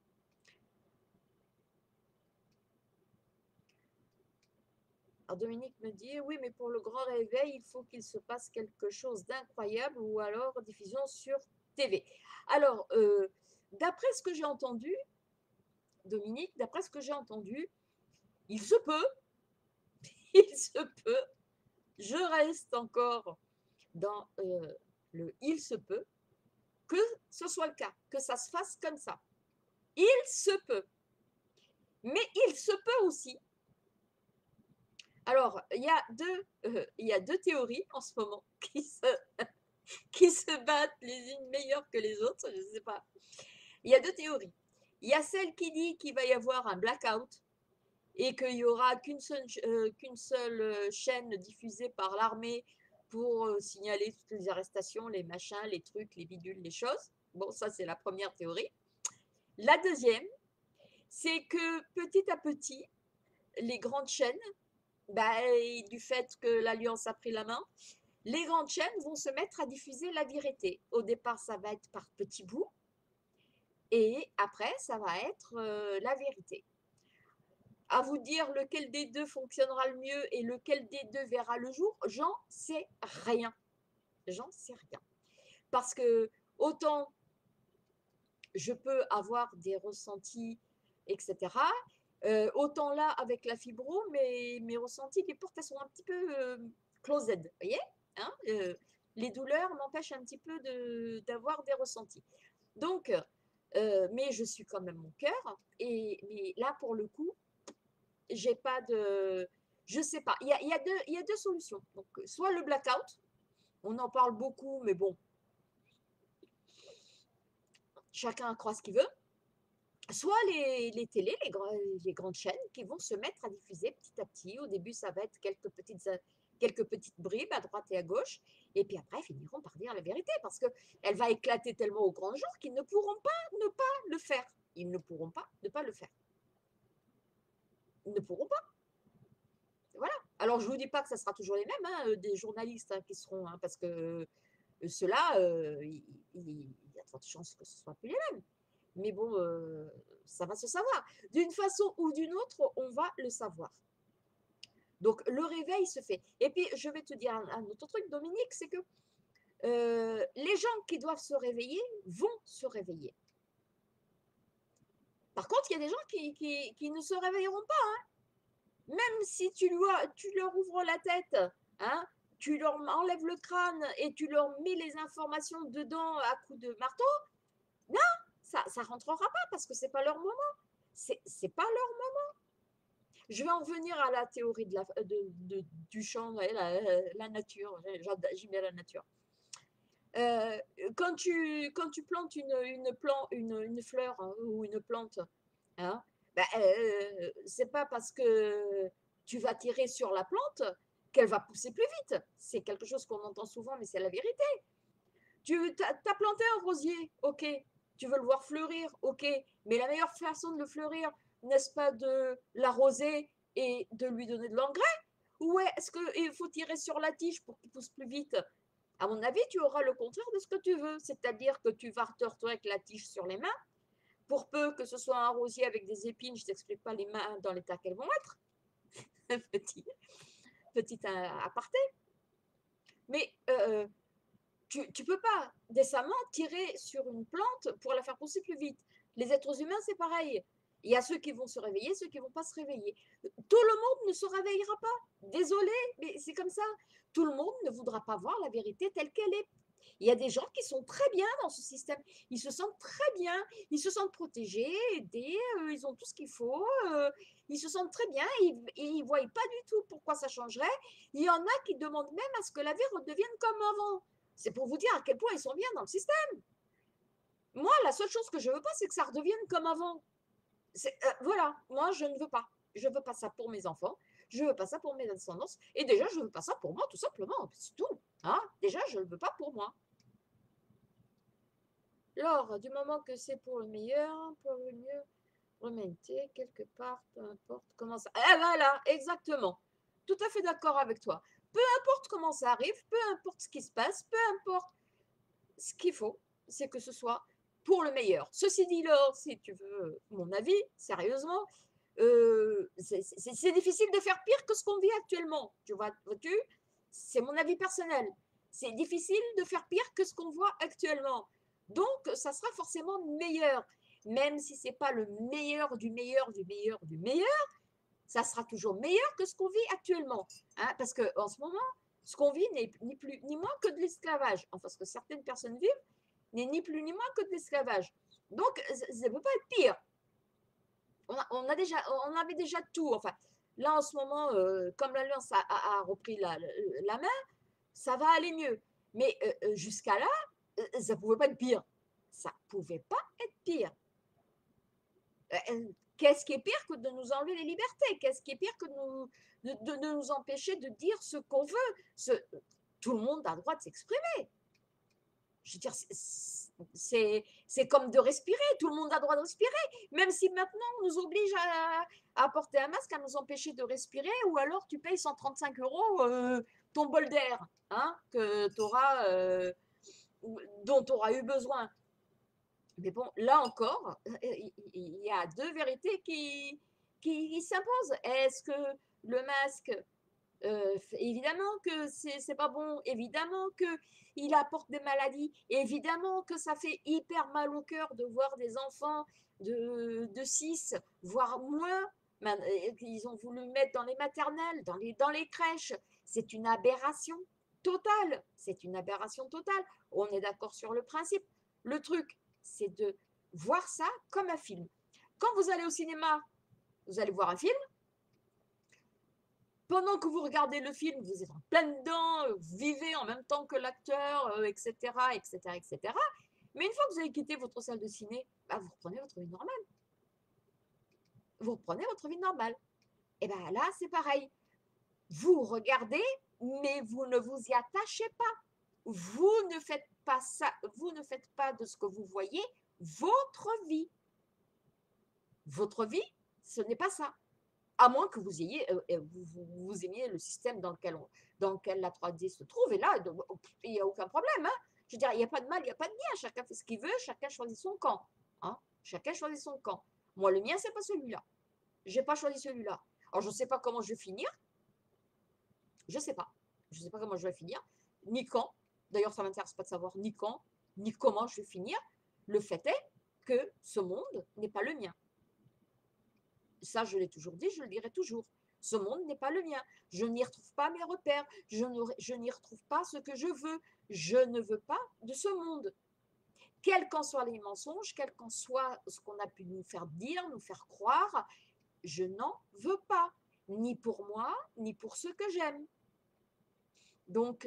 Alors Dominique me dit, oui, mais pour le grand réveil, il faut qu'il se passe quelque chose d'incroyable ou alors diffusion sur T V. Alors, euh, d'après ce que j'ai entendu, Dominique, d'après ce que j'ai entendu, il se peut, il se peut, je reste encore dans euh, le il se peut, que ce soit le cas, que ça se fasse comme ça. Il se peut. Mais il se peut aussi. Alors, il y a deux, euh, il y a deux théories en ce moment qui se, qui se battent les unes meilleures que les autres, je ne sais pas. Il y a deux théories. Il y a celle qui dit qu'il va y avoir un blackout et qu'il n'y aura qu'une seule, euh, qu'une seule chaîne diffusée par l'armée pour euh, signaler toutes les arrestations, les machins, les trucs, les bidules, les choses. Bon, ça c'est la première théorie. La deuxième, c'est que petit à petit, les grandes chaînes, bah, du fait que l'Alliance a pris la main, les grandes chaînes vont se mettre à diffuser la vérité. Au départ, ça va être par petits bouts, et après, ça va être euh, la vérité. À vous dire lequel des deux fonctionnera le mieux et lequel des deux verra le jour, j'en sais rien. J'en sais rien. Parce que autant je peux avoir des ressentis, et cetera. Euh, autant là, avec la fibro, mes, mes ressentis, les portes, elles sont un petit peu euh, closed, vous voyez, hein, euh, les douleurs m'empêchent un petit peu d'avoir des ressentis. Donc, euh, mais je suis quand même mon cœur, et mais là, pour le coup, j'ai pas de... Je sais pas, il y a, il y a deux, il y a deux solutions. Donc, soit le blackout, on en parle beaucoup, mais bon, chacun croit ce qu'il veut. Soit les, les télés, les, les grandes chaînes qui vont se mettre à diffuser petit à petit. Au début, ça va être quelques petites, quelques petites bribes à droite et à gauche. Et puis après, ils finiront par dire la vérité parce qu'elle va éclater tellement au grand jour qu'ils ne pourront pas ne pas le faire. Ils ne pourront pas ne pas le faire. Ils ne pourront pas. Voilà. Alors, je ne vous dis pas que ça sera toujours les mêmes, hein, des journalistes hein, qui seront, hein, parce que ceux-là, euh, il, il, il y a de fortes chances que ce ne soit plus les mêmes. Mais bon, euh, ça va se savoir. D'une façon ou d'une autre, on va le savoir. Donc, le réveil se fait. Et puis, je vais te dire un, un autre truc, Dominique, c'est que euh, les gens qui doivent se réveiller vont se réveiller. Par contre, il y a des gens qui, qui, qui ne se réveilleront pas. Hein. Même si tu, lui, tu leur ouvres la tête, hein, tu leur enlèves le crâne et tu leur mets les informations dedans à coups de marteau, non, ça ne rentrera pas parce que ce n'est pas leur moment. C'est pas leur moment. Je vais en venir à la théorie de la, de, de, du champ, la, la nature. J'y mets la nature. Euh, quand, tu, quand tu plantes une, une, plan, une, une fleur hein, ou une plante, hein, ben, euh, c'est pas parce que tu vas tirer sur la plante qu'elle va pousser plus vite. C'est quelque chose qu'on entend souvent, mais c'est la vérité. Tu as, as planté un rosier, ok. Tu veux le voir fleurir, ok. Mais la meilleure façon de le fleurir, n'est-ce pas de l'arroser et de lui donner de l'engrais? Ou est-ce qu'il faut tirer sur la tige pour qu'il pousse plus vite? À mon avis, tu auras le contraire de ce que tu veux. C'est-à-dire que tu vas te retrouver avec la tige sur les mains. Pour peu que ce soit un rosier avec des épines, je ne t'explique pas les mains dans l'état qu'elles vont être. petit, petit aparté. Mais euh, tu ne peux pas décemment tirer sur une plante pour la faire pousser plus vite. Les êtres humains, c'est pareil. Il y a ceux qui vont se réveiller, ceux qui ne vont pas se réveiller. Tout le monde ne se réveillera pas. Désolé, mais c'est comme ça. Tout le monde ne voudra pas voir la vérité telle qu'elle est. Il y a des gens qui sont très bien dans ce système. Ils se sentent très bien. Ils se sentent protégés, aidés. Euh, ils ont tout ce qu'il faut. Euh, ils se sentent très bien. Et ils ne voient pas du tout pourquoi ça changerait. Il y en a qui demandent même à ce que la vie redevienne comme avant. C'est pour vous dire à quel point ils sont bien dans le système. Moi, la seule chose que je ne veux pas, c'est que ça redevienne comme avant. Euh, voilà, moi, je ne veux pas. Je ne veux pas ça pour mes enfants. Je ne veux pas ça pour mes descendants. Et déjà, je ne veux pas ça pour moi, tout simplement. C'est tout. Hein, déjà, je ne le veux pas pour moi. Lors du moment que c'est pour le meilleur, pour le mieux, pour l'humanité, quelque part, peu importe comment ça... Ah voilà, exactement. Tout à fait d'accord avec toi. Peu importe comment ça arrive, peu importe ce qui se passe, peu importe ce qu'il faut, c'est que ce soit pour le meilleur. Ceci dit, Laure, si tu veux mon avis, sérieusement, euh, c'est difficile de faire pire que ce qu'on vit actuellement. Tu vois, vois-tu? C'est mon avis personnel. C'est difficile de faire pire que ce qu'on voit actuellement. Donc, ça sera forcément meilleur. Même si ce n'est pas le meilleur du meilleur du meilleur du meilleur, ça sera toujours meilleur que ce qu'on vit actuellement. Hein, parce qu'en ce moment, ce qu'on vit n'est ni plus ni moins que de l'esclavage. Enfin, ce que certaines personnes vivent, n'est ni plus ni moins que de l'esclavage. Donc, ça ne peut pas être pire. On, a, on, a déjà, on avait déjà tout. Enfin, là, en ce moment, euh, comme l'Alliance a, a, a, repris la, la, main, ça va aller mieux. Mais euh, jusqu'à là, euh, ça ne pouvait pas être pire. Ça ne pouvait pas être pire. Euh, Qu'est-ce qui est pire que de nous enlever les libertés? Qu'est-ce qui est pire que de nous, de, de, de nous empêcher de dire ce qu'on veut? Ce, tout le monde a le droit de s'exprimer. Je veux dire, c'est comme de respirer, tout le monde a le droit de respirer, même si maintenant on nous oblige à, à porter un masque, à nous empêcher de respirer, ou alors tu payes cent trente-cinq euros euh, ton bol d'air, hein, que t'auras, euh, dont tu auras eu besoin. Mais bon, là encore, il y a deux vérités qui, qui, qui s'imposent. Est-ce que le masque, euh, évidemment que c'est pas bon, évidemment qu'il apporte des maladies, évidemment que ça fait hyper mal au cœur de voir des enfants de, de six, voire moins, ils ont voulu mettre dans les maternelles, dans les, dans les crèches. C'est une aberration totale, c'est une aberration totale. On est d'accord sur le principe. Le truc, c'est de voir ça comme un film. Quand vous allez au cinéma, vous allez voir un film. Pendant que vous regardez le film, vous êtes en plein dedans, vous vivez en même temps que l'acteur, euh, et cetera, et cetera, et cetera. Mais une fois que vous avez quitté votre salle de ciné, bah, vous reprenez votre vie normale. Vous reprenez votre vie normale. Et bien là, c'est pareil. Vous regardez, mais vous ne vous y attachez pas. Vous ne faites pas ça, vous ne faites pas de ce que vous voyez votre vie. Votre vie, ce n'est pas ça. À moins que vous ayez, euh, vous, vous, vous aimiez le système dans lequel, on, dans lequel la trois D se trouve, et là, il n'y a aucun problème. Hein. Je veux dire, il n'y a pas de mal, il n'y a pas de bien. Chacun fait ce qu'il veut, chacun choisit son camp. Hein. Chacun choisit son camp. Moi, le mien, c'est pas celui-là. Je n'ai pas choisi celui-là. Alors, je ne sais pas comment je vais finir. Je ne sais pas. Je ne sais pas comment je vais finir, ni quand. D'ailleurs, ça ne m'intéresse pas de savoir ni quand, ni comment je vais finir. Le fait est que ce monde n'est pas le mien. Ça, je l'ai toujours dit, je le dirai toujours. Ce monde n'est pas le mien. Je n'y retrouve pas mes repères. Je, je n'y retrouve pas ce que je veux. Je ne veux pas de ce monde. Quels qu'en soient les mensonges, quel qu'en soit ce qu'on a pu nous faire dire, nous faire croire, je n'en veux pas. Ni pour moi, ni pour ceux que j'aime. Donc,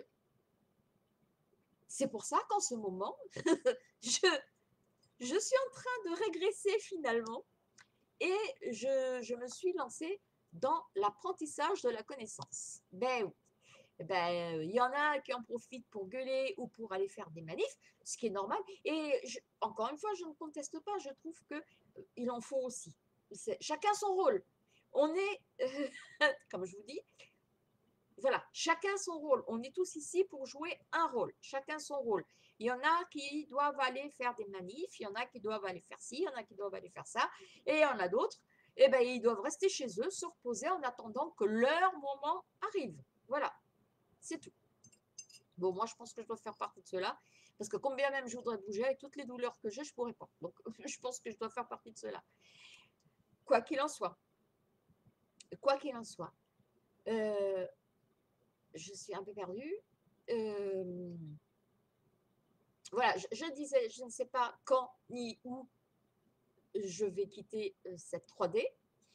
c'est pour ça qu'en ce moment, je, je suis en train de régresser finalement. Et je, je me suis lancée dans l'apprentissage de la connaissance. Ben oui. Ben, il y en a qui en profitent pour gueuler ou pour aller faire des manifs, ce qui est normal. Et je, encore une fois, je ne conteste pas, je trouve qu'il en faut aussi. Chacun son rôle. On est, euh, comme je vous dis, voilà, chacun son rôle. On est tous ici pour jouer un rôle. Chacun son rôle. Il y en a qui doivent aller faire des manifs, il y en a qui doivent aller faire ci, il y en a qui doivent aller faire ça, et il y en a d'autres, eh ben, ils doivent rester chez eux, se reposer en attendant que leur moment arrive. Voilà, c'est tout. Bon, moi, je pense que je dois faire partie de cela, parce que combien même je voudrais bouger, avec toutes les douleurs que j'ai, je ne pourrais pas. Donc, je pense que je dois faire partie de cela. Quoi qu'il en soit, quoi qu'il en soit, euh, je suis un peu perdue. Euh, voilà, je, je disais, je ne sais pas quand ni où je vais quitter euh, cette trois D.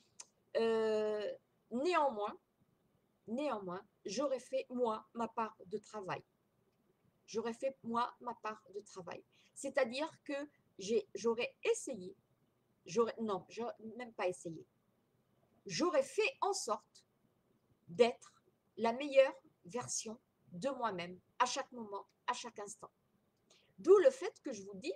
Euh, néanmoins, néanmoins, j'aurais fait, moi, ma part de travail. J'aurais fait, moi, ma part de travail. C'est-à-dire que j'aurais essayé, j'aurais, non, j'aurais même pas essayé. J'aurais fait en sorte d'être la meilleure version de moi-même à chaque moment, à chaque instant. D'où le fait que je vous dis,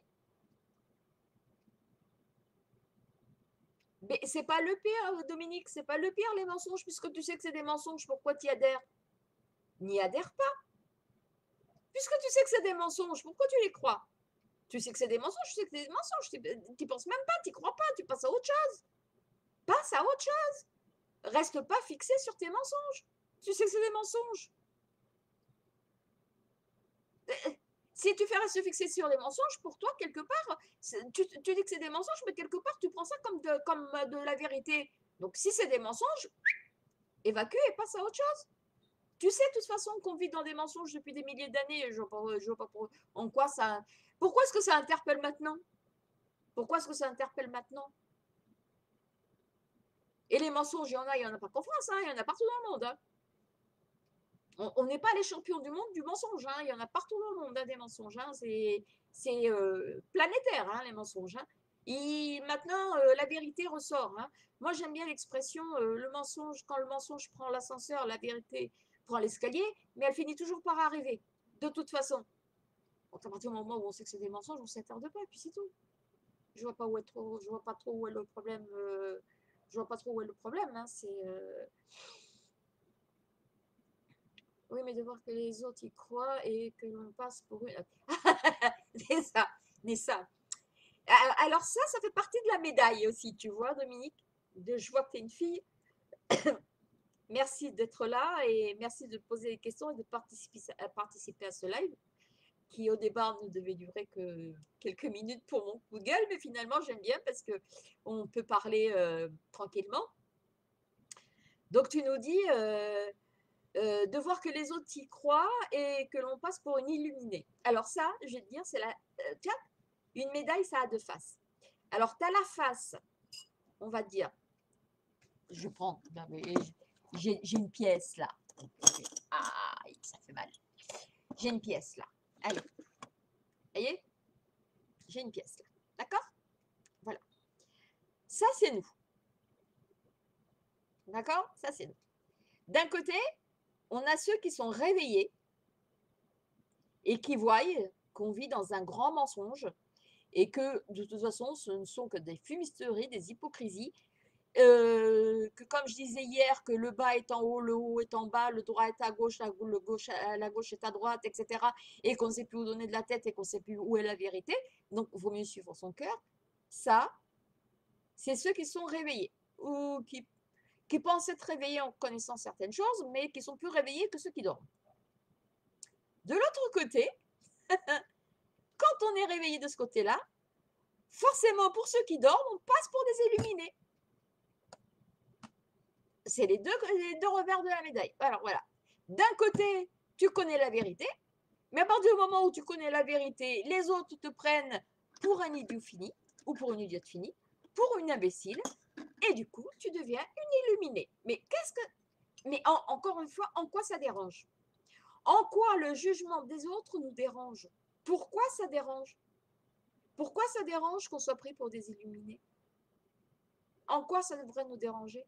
mais c'est pas le pire, Dominique, c'est pas le pire les mensonges, puisque tu sais que c'est des mensonges, pourquoi tu y adhères? N'y adhère pas. Puisque tu sais que c'est des mensonges, pourquoi tu les crois? Tu sais que c'est des mensonges, tu sais que c'est des mensonges, tu n'y penses même pas, tu n'y crois pas, tu passes à autre chose. Passe à autre chose. Reste pas fixé sur tes mensonges. Tu sais que c'est des mensonges. Si tu fais rester fixé sur les mensonges, pour toi, quelque part, tu, tu dis que c'est des mensonges, mais quelque part, tu prends ça comme de, comme de la vérité. Donc, si c'est des mensonges, évacue et passe à autre chose. Tu sais de toute façon qu'on vit dans des mensonges depuis des milliers d'années. Je ne vois pas pour, en quoi ça... Pourquoi est-ce que ça interpelle maintenant? Pourquoi est-ce que ça interpelle maintenant? Et les mensonges, il y en a, il n'y en a pas qu'en France, hein, il y en a partout dans le monde. Hein. On n'est pas les champions du monde du mensonge, hein, il y en a partout dans le monde hein, des mensonges. Hein, c'est euh, planétaire, hein, les mensonges. Hein. Et maintenant, euh, la vérité ressort. Hein. Moi, j'aime bien l'expression euh, le mensonge, quand le mensonge prend l'ascenseur, la vérité prend l'escalier, mais elle finit toujours par arriver, de toute façon. Donc, à partir du moment où on sait que c'est des mensonges, on ne s'attarde pas, et puis c'est tout. Je vois pas où est trop, je vois pas trop où est le problème. Euh, je vois pas trop où est le problème. Hein, c'est euh... oui, mais de voir que les autres y croient et que l'on passe pour une. C'est ça, c'est ça. Alors ça, ça fait partie de la médaille aussi, tu vois, Dominique. De, je vois que tu es une fille. Merci d'être là et merci de poser des questions et de participer, à participer à ce live qui au départ ne devait durer que quelques minutes pour mon coup de gueule, mais finalement j'aime bien parce que on peut parler euh, tranquillement. Donc tu nous dis euh, euh, de voir que les autres y croient et que l'on passe pour une illuminée. Alors ça, je vais te dire, c'est la euh, tiens, une médaille, ça a deux faces. Alors tu as la face, on va dire, je prends, j'ai une pièce là. Ah, ça fait mal. J'ai une pièce là. Allez, voyez, j'ai une pièce là. D'accord? Voilà. Ça, c'est nous. D'accord? Ça, c'est nous. D'un côté, on a ceux qui sont réveillés et qui voient qu'on vit dans un grand mensonge et que, de toute façon, ce ne sont que des fumisteries, des hypocrisies, euh, que, comme je disais hier, que le bas est en haut, le haut est en bas, le droit est à gauche, la, le gauche, la gauche est à droite, et cetera, et qu'on ne sait plus où donner de la tête et qu'on ne sait plus où est la vérité. Donc, il vaut mieux suivre son cœur. Ça, c'est ceux qui sont réveillés ou qui qui pensent être réveillés en connaissant certaines choses, mais qui sont plus réveillés que ceux qui dorment. De l'autre côté, quand on est réveillé de ce côté-là, forcément pour ceux qui dorment, on passe pour des illuminés. C'est les deux, les deux revers de la médaille. Alors voilà, d'un côté, tu connais la vérité, mais à partir du moment où tu connais la vérité, les autres te prennent pour un idiot fini, ou pour une idiote finie, pour une imbécile, et du coup, tu deviens une illuminée. Mais qu'est-ce que... Mais en, encore une fois, en quoi ça dérange? En quoi le jugement des autres nous dérange? Pourquoi ça dérange? Pourquoi ça dérange qu'on soit pris pour des illuminés? En quoi ça devrait nous déranger?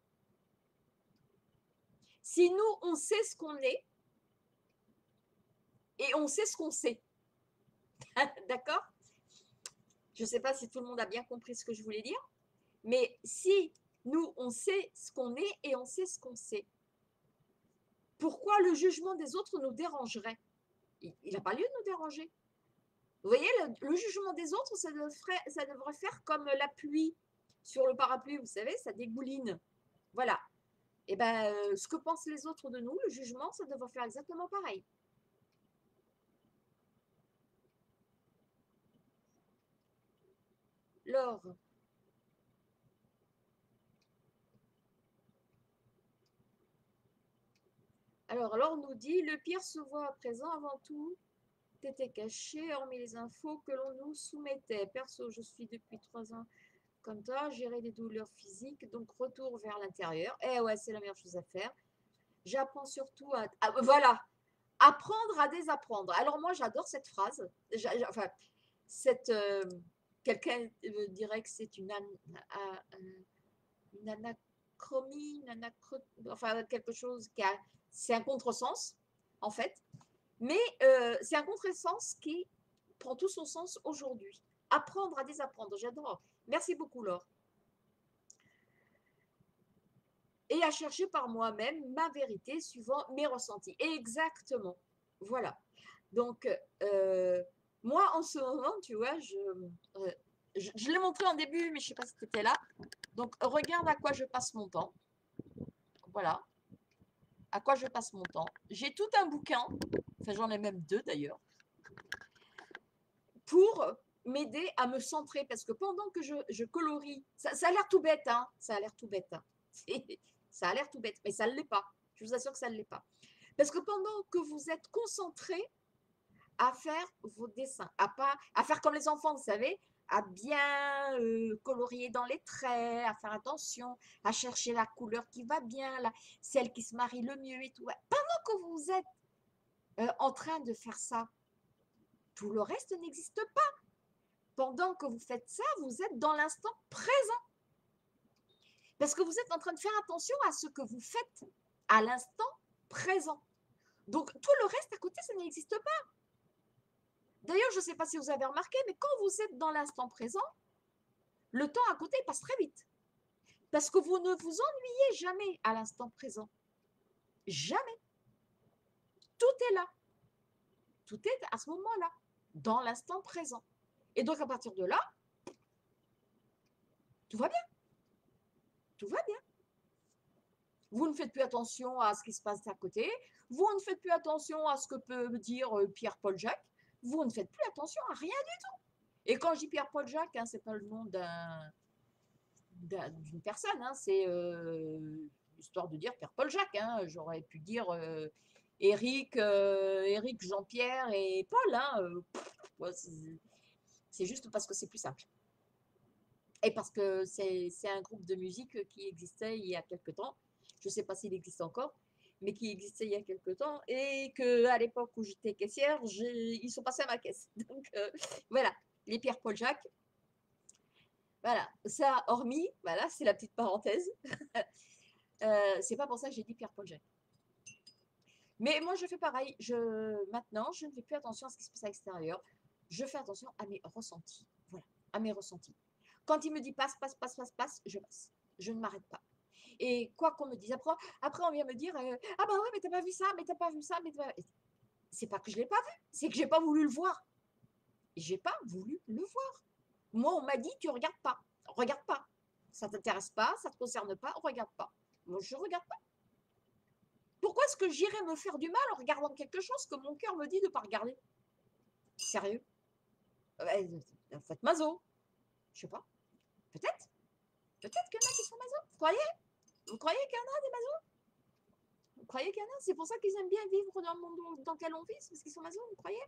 Si nous, on sait ce qu'on est, et on sait ce qu'on sait. D'accord? Je ne sais pas si tout le monde a bien compris ce que je voulais dire, mais si nous, on sait ce qu'on est et on sait ce qu'on sait, pourquoi le jugement des autres nous dérangerait? Il n'a pas lieu de nous déranger. Vous voyez, le, le jugement des autres, ça devrait, ça devrait faire comme la pluie sur le parapluie, vous savez, ça dégouline. Voilà. Et bien, euh, ce que pensent les autres de nous, le jugement, ça devrait faire exactement pareil. Laure. Alors, Laure nous dit, le pire se voit à présent, avant tout, t'étais caché, hormis les infos que l'on nous soumettait. Perso, je suis depuis trois ans comme toi, gérer des douleurs physiques, donc retour vers l'intérieur. Eh ouais, c'est la meilleure chose à faire. J'apprends surtout à... Ah, voilà, apprendre à désapprendre. Alors moi, j'adore cette phrase. Enfin, cette... Euh, quelqu'un dirait que c'est une, an, une anachromie, une anacro... enfin quelque chose qui a... C'est un contresens, en fait. Mais euh, c'est un contresens qui prend tout son sens aujourd'hui. Apprendre à désapprendre, j'adore. Merci beaucoup, Laure. Et à chercher par moi-même ma vérité suivant mes ressentis. Exactement. Voilà. Donc, euh, moi, en ce moment, tu vois, je, euh, je, je l'ai montré en début, mais je ne sais pas si tu étais là. Donc, regarde à quoi je passe mon temps. Voilà. À quoi je passe mon temps. J'ai tout un bouquin, enfin, j'en ai même deux d'ailleurs, pour m'aider à me centrer. Parce que pendant que je, je colorie, ça, ça a l'air tout bête, hein. Ça a l'air tout bête. Hein. Ça a l'air tout bête, mais ça ne l'est pas. Je vous assure que ça ne l'est pas. Parce que pendant que vous êtes concentré à faire vos dessins, à pas, à faire comme les enfants, vous savez, à bien euh, colorier dans les traits, à faire attention, à chercher la couleur qui va bien, la, celle qui se marie le mieux et tout. Ouais. Pendant que vous êtes euh, en train de faire ça, tout le reste n'existe pas. Pendant que vous faites ça, vous êtes dans l'instant présent. Parce que vous êtes en train de faire attention à ce que vous faites à l'instant présent. Donc tout le reste à côté, ça n'existe pas. D'ailleurs, je ne sais pas si vous avez remarqué, mais quand vous êtes dans l'instant présent, le temps à côté passe très vite. Parce que vous ne vous ennuyez jamais à l'instant présent. Jamais. Tout est là. Tout est à ce moment-là, dans l'instant présent. Et donc à partir de là, tout va bien. Tout va bien. Vous ne faites plus attention à ce qui se passe à côté. Vous ne faites plus attention à ce que peut dire Pierre-Paul Jacques. Vous ne faites plus attention à rien du tout. Et quand je dis Pierre-Paul Jacques, hein, ce n'est pas le nom d'un d'une personne, hein, c'est euh, histoire de dire Pierre-Paul Jacques. Hein, j'aurais pu dire euh, Éric, euh, Éric, Jean-Pierre et Paul. Hein, euh, ouais, c'est juste parce que c'est plus simple. Et parce que c'est un groupe de musique qui existait il y a quelque temps. Je ne sais pas s'il existe encore, mais qui existait il y a quelque temps. Et qu'à l'époque où j'étais caissière, ils sont passés à ma caisse. Donc euh, voilà, les Pierre-Paul Jacques. Voilà, ça, hormis, voilà, c'est la petite parenthèse. euh, c'est pas pour ça que j'ai dit Pierre-Paul Jacques. Mais moi, je fais pareil. Je, maintenant, je ne fais plus attention à ce qui se passe à l'extérieur. Je fais attention à mes ressentis. Voilà, à mes ressentis. Quand il me dit passe, passe, passe, passe, passe, je passe. Je ne m'arrête pas. Et quoi qu'on me dise, après, après on vient me dire euh, ah bah ouais, mais t'as pas vu ça, mais t'as pas vu ça, mais t'as pas... C'est pas que je l'ai pas vu, c'est que j'ai pas voulu le voir. J'ai pas voulu le voir. Moi, on m'a dit tu regardes pas, regarde pas. Ça t'intéresse pas, ça te concerne pas, regarde pas. Moi, je regarde pas. Pourquoi est-ce que j'irais me faire du mal en regardant quelque chose que mon cœur me dit de pas regarder? Sérieux? euh, Faites mazo. Je sais pas. Peut-être. Peut-être qu'il y en a qui sont mazo. Vous croyez? Vous croyez qu'il y en a des mazos? Vous croyez qu'il y en a? C'est pour ça qu'ils aiment bien vivre dans le monde dans lequel on vit, parce qu'ils sont mazos, vous croyez?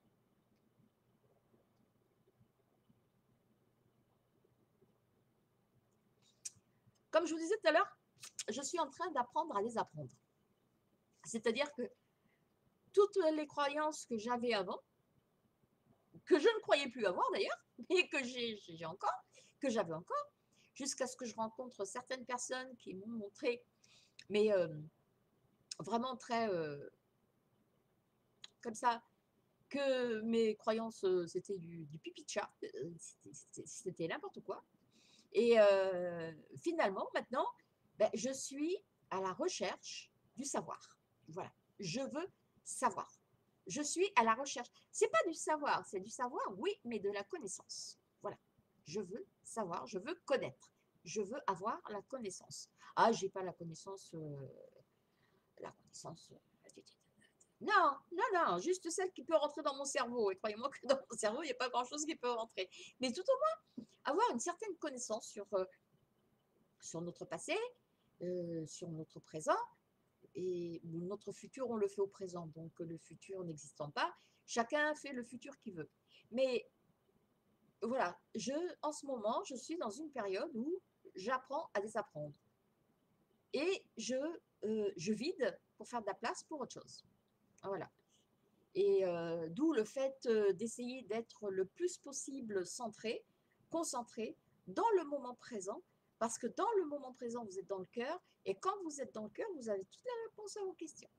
Comme je vous disais tout à l'heure, je suis en train d'apprendre à les apprendre. C'est-à-dire que toutes les croyances que j'avais avant, que je ne croyais plus avoir d'ailleurs, mais que j'ai encore, que j'avais encore, jusqu'à ce que je rencontre certaines personnes qui m'ont montré, mais euh, vraiment très euh, comme ça, que mes croyances, euh, c'était du, du pipi de chat, euh, c'était n'importe quoi. Et euh, finalement, maintenant, ben, je suis à la recherche du savoir. Voilà, je veux savoir. Je suis à la recherche. C'est pas du savoir, c'est du savoir, oui, mais de la connaissance. Voilà, je veux savoir, je veux connaître, je veux avoir la connaissance. Ah, j'ai pas la connaissance, euh, la connaissance. Euh, non, non, non, juste celle qui peut rentrer dans mon cerveau. Et croyez-moi que dans mon cerveau, il n'y a pas grand-chose qui peut rentrer. Mais tout au moins, avoir une certaine connaissance sur, euh, sur notre passé, euh, sur notre présent, et notre futur, on le fait au présent. Donc, le futur n'existant pas, chacun fait le futur qu'il veut. Mais voilà, je, en ce moment, je suis dans une période où j'apprends à désapprendre. Et je, euh, je vide pour faire de la place pour autre chose. Voilà. Et euh, d'où le fait euh, d'essayer d'être le plus possible centré, concentré dans le moment présent, parce que dans le moment présent, vous êtes dans le cœur, et quand vous êtes dans le cœur, vous avez toutes les réponses à vos questions.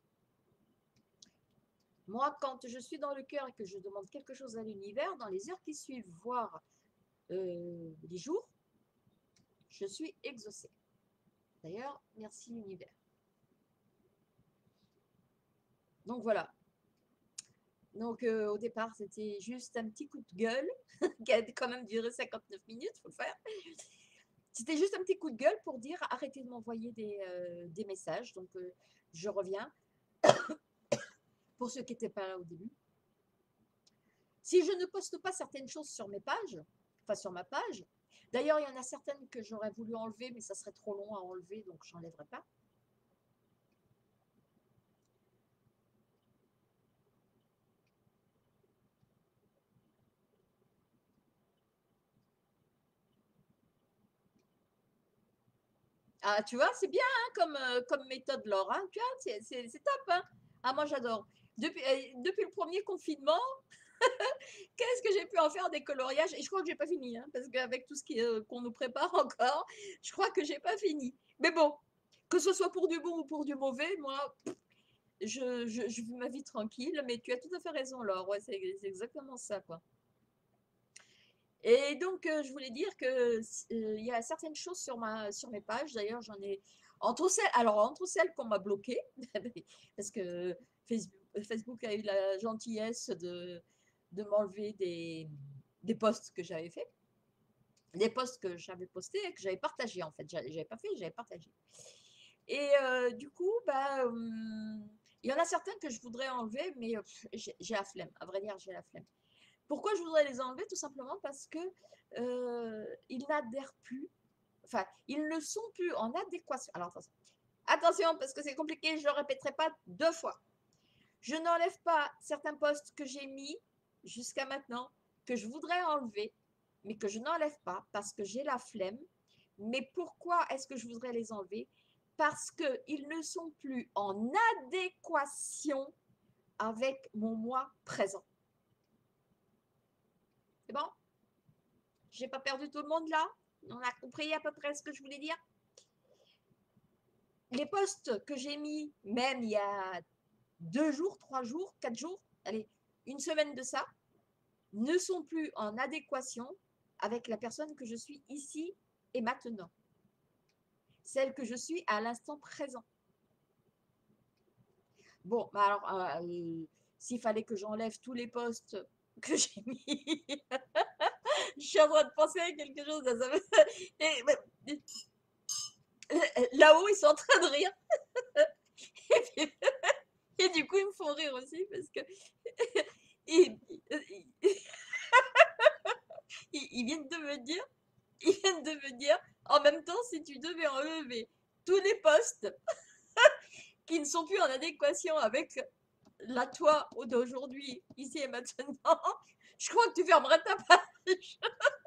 Moi, quand je suis dans le cœur et que je demande quelque chose à l'univers, dans les heures qui suivent, voire euh, les jours, je suis exaucée. D'ailleurs, merci l'univers. Donc voilà. Donc euh, au départ, c'était juste un petit coup de gueule qui a quand même duré cinquante-neuf minutes, il faut le faire. C'était juste un petit coup de gueule pour dire arrêtez de m'envoyer des, euh, des messages. Donc euh, je reviens pour ceux qui n'étaient pas là au début. Si je ne poste pas certaines choses sur mes pages, enfin sur ma page, d'ailleurs il y en a certaines que j'aurais voulu enlever, mais ça serait trop long à enlever, donc je n'enlèverai pas. Ah, tu vois, c'est bien hein, comme, euh, comme méthode, Laure. Hein, tu vois, c'est c'est- c'est top. Hein. Ah, moi, j'adore. Depuis, euh, depuis le premier confinement, qu'est-ce que j'ai pu en faire des coloriages? Et je crois que j'ai pas fini, hein, parce qu'avec tout ce qui, euh, qu'on nous prépare encore, je crois que j'ai pas fini. Mais bon, que ce soit pour du bon ou pour du mauvais, moi, je, je, je vis ma vie tranquille. Mais tu as tout à fait raison, Laure. Ouais, c'est c'est exactement ça, quoi. Et donc, euh, je voulais dire que euh, il y a certaines choses sur ma, sur mes pages. D'ailleurs, j'en ai entre celles, alors entre celles qu'on m'a bloquées, parce que Facebook, Facebook a eu la gentillesse de, de m'enlever des, des posts que j'avais fait, des posts que j'avais postés et que j'avais partagés en fait. J'avais pas fait, j'avais partagé. Et euh, du coup, bah, hum, il y en a certains que je voudrais enlever, mais euh, j'ai j'ai la flemme. À vrai dire, j'ai la flemme. Pourquoi je voudrais les enlever? Tout simplement parce que euh, ils n'adhèrent plus, enfin, ils ne sont plus en adéquation. Alors attention, attention parce que c'est compliqué, je ne le répéterai pas deux fois. Je n'enlève pas certains posts que j'ai mis jusqu'à maintenant, que je voudrais enlever, mais que je n'enlève pas parce que j'ai la flemme. Mais pourquoi est-ce que je voudrais les enlever? Parce qu'ils ne sont plus en adéquation avec mon moi présent. C'est bon? J'ai pas perdu tout le monde là? On a compris à peu près ce que je voulais dire? Les posts que j'ai mis, même il y a deux jours, trois jours, quatre jours, allez, une semaine de ça, ne sont plus en adéquation avec la personne que je suis ici et maintenant. Celle que je suis à l'instant présent. Bon, bah alors, euh, s'il fallait que j'enlève tous les posts que j'ai mis, je suis en train de penser à quelque chose. Et, là-haut, ils sont en train de rire. Et, puis, et du coup, ils me font rire aussi parce que ils, ils, ils viennent de me dire, ils viennent de me dire, en même temps, si tu devais enlever tous les postes qui ne sont plus en adéquation avec la toi d'aujourd'hui, ici et maintenant, je crois que tu fermerais ta page.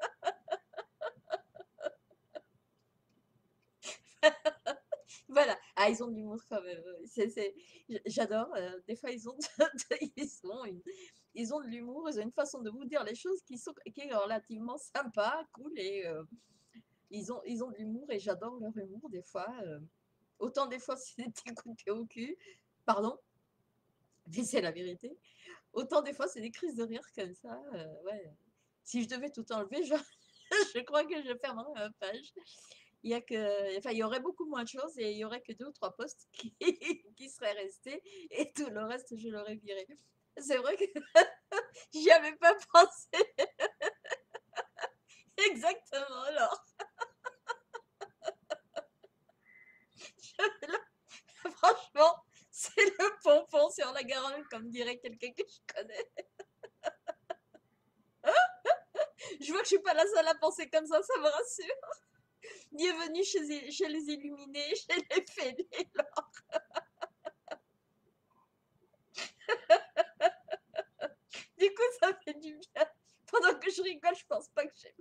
Voilà. Ah, ils ont de l'humour quand même. C'est, c'est... J'adore. Euh, des fois, ils ont, de... ils, ont une... ils ont de l'humour. Ils ont une façon de vous dire les choses qui, sont... qui est relativement sympa, cool. Et euh, ils, ont... ils ont de l'humour et j'adore leur humour des fois. Euh... Autant des fois, c'est des petits coups de pied au cul. Pardon, mais c'est la vérité. Autant des fois, c'est des crises de rire comme ça. Euh, ouais. Si je devais tout enlever, je, je crois que je fermerais ma page. Il y a que, enfin, il y aurait beaucoup moins de choses et il y aurait que deux ou trois postes qui, qui seraient restés et tout le reste, je l'aurais viré. C'est vrai que j'y avais pas pensé. Exactement, alors. Franchement, c'est le pompon sur la Garonne, comme dirait quelqu'un que je connais. Je vois que je suis pas la seule à penser comme ça, ça me rassure. Bienvenue chez, chez les illuminés, chez les fêlés. Du coup, ça fait du bien. Pendant que je rigole, je pense pas que j'ai.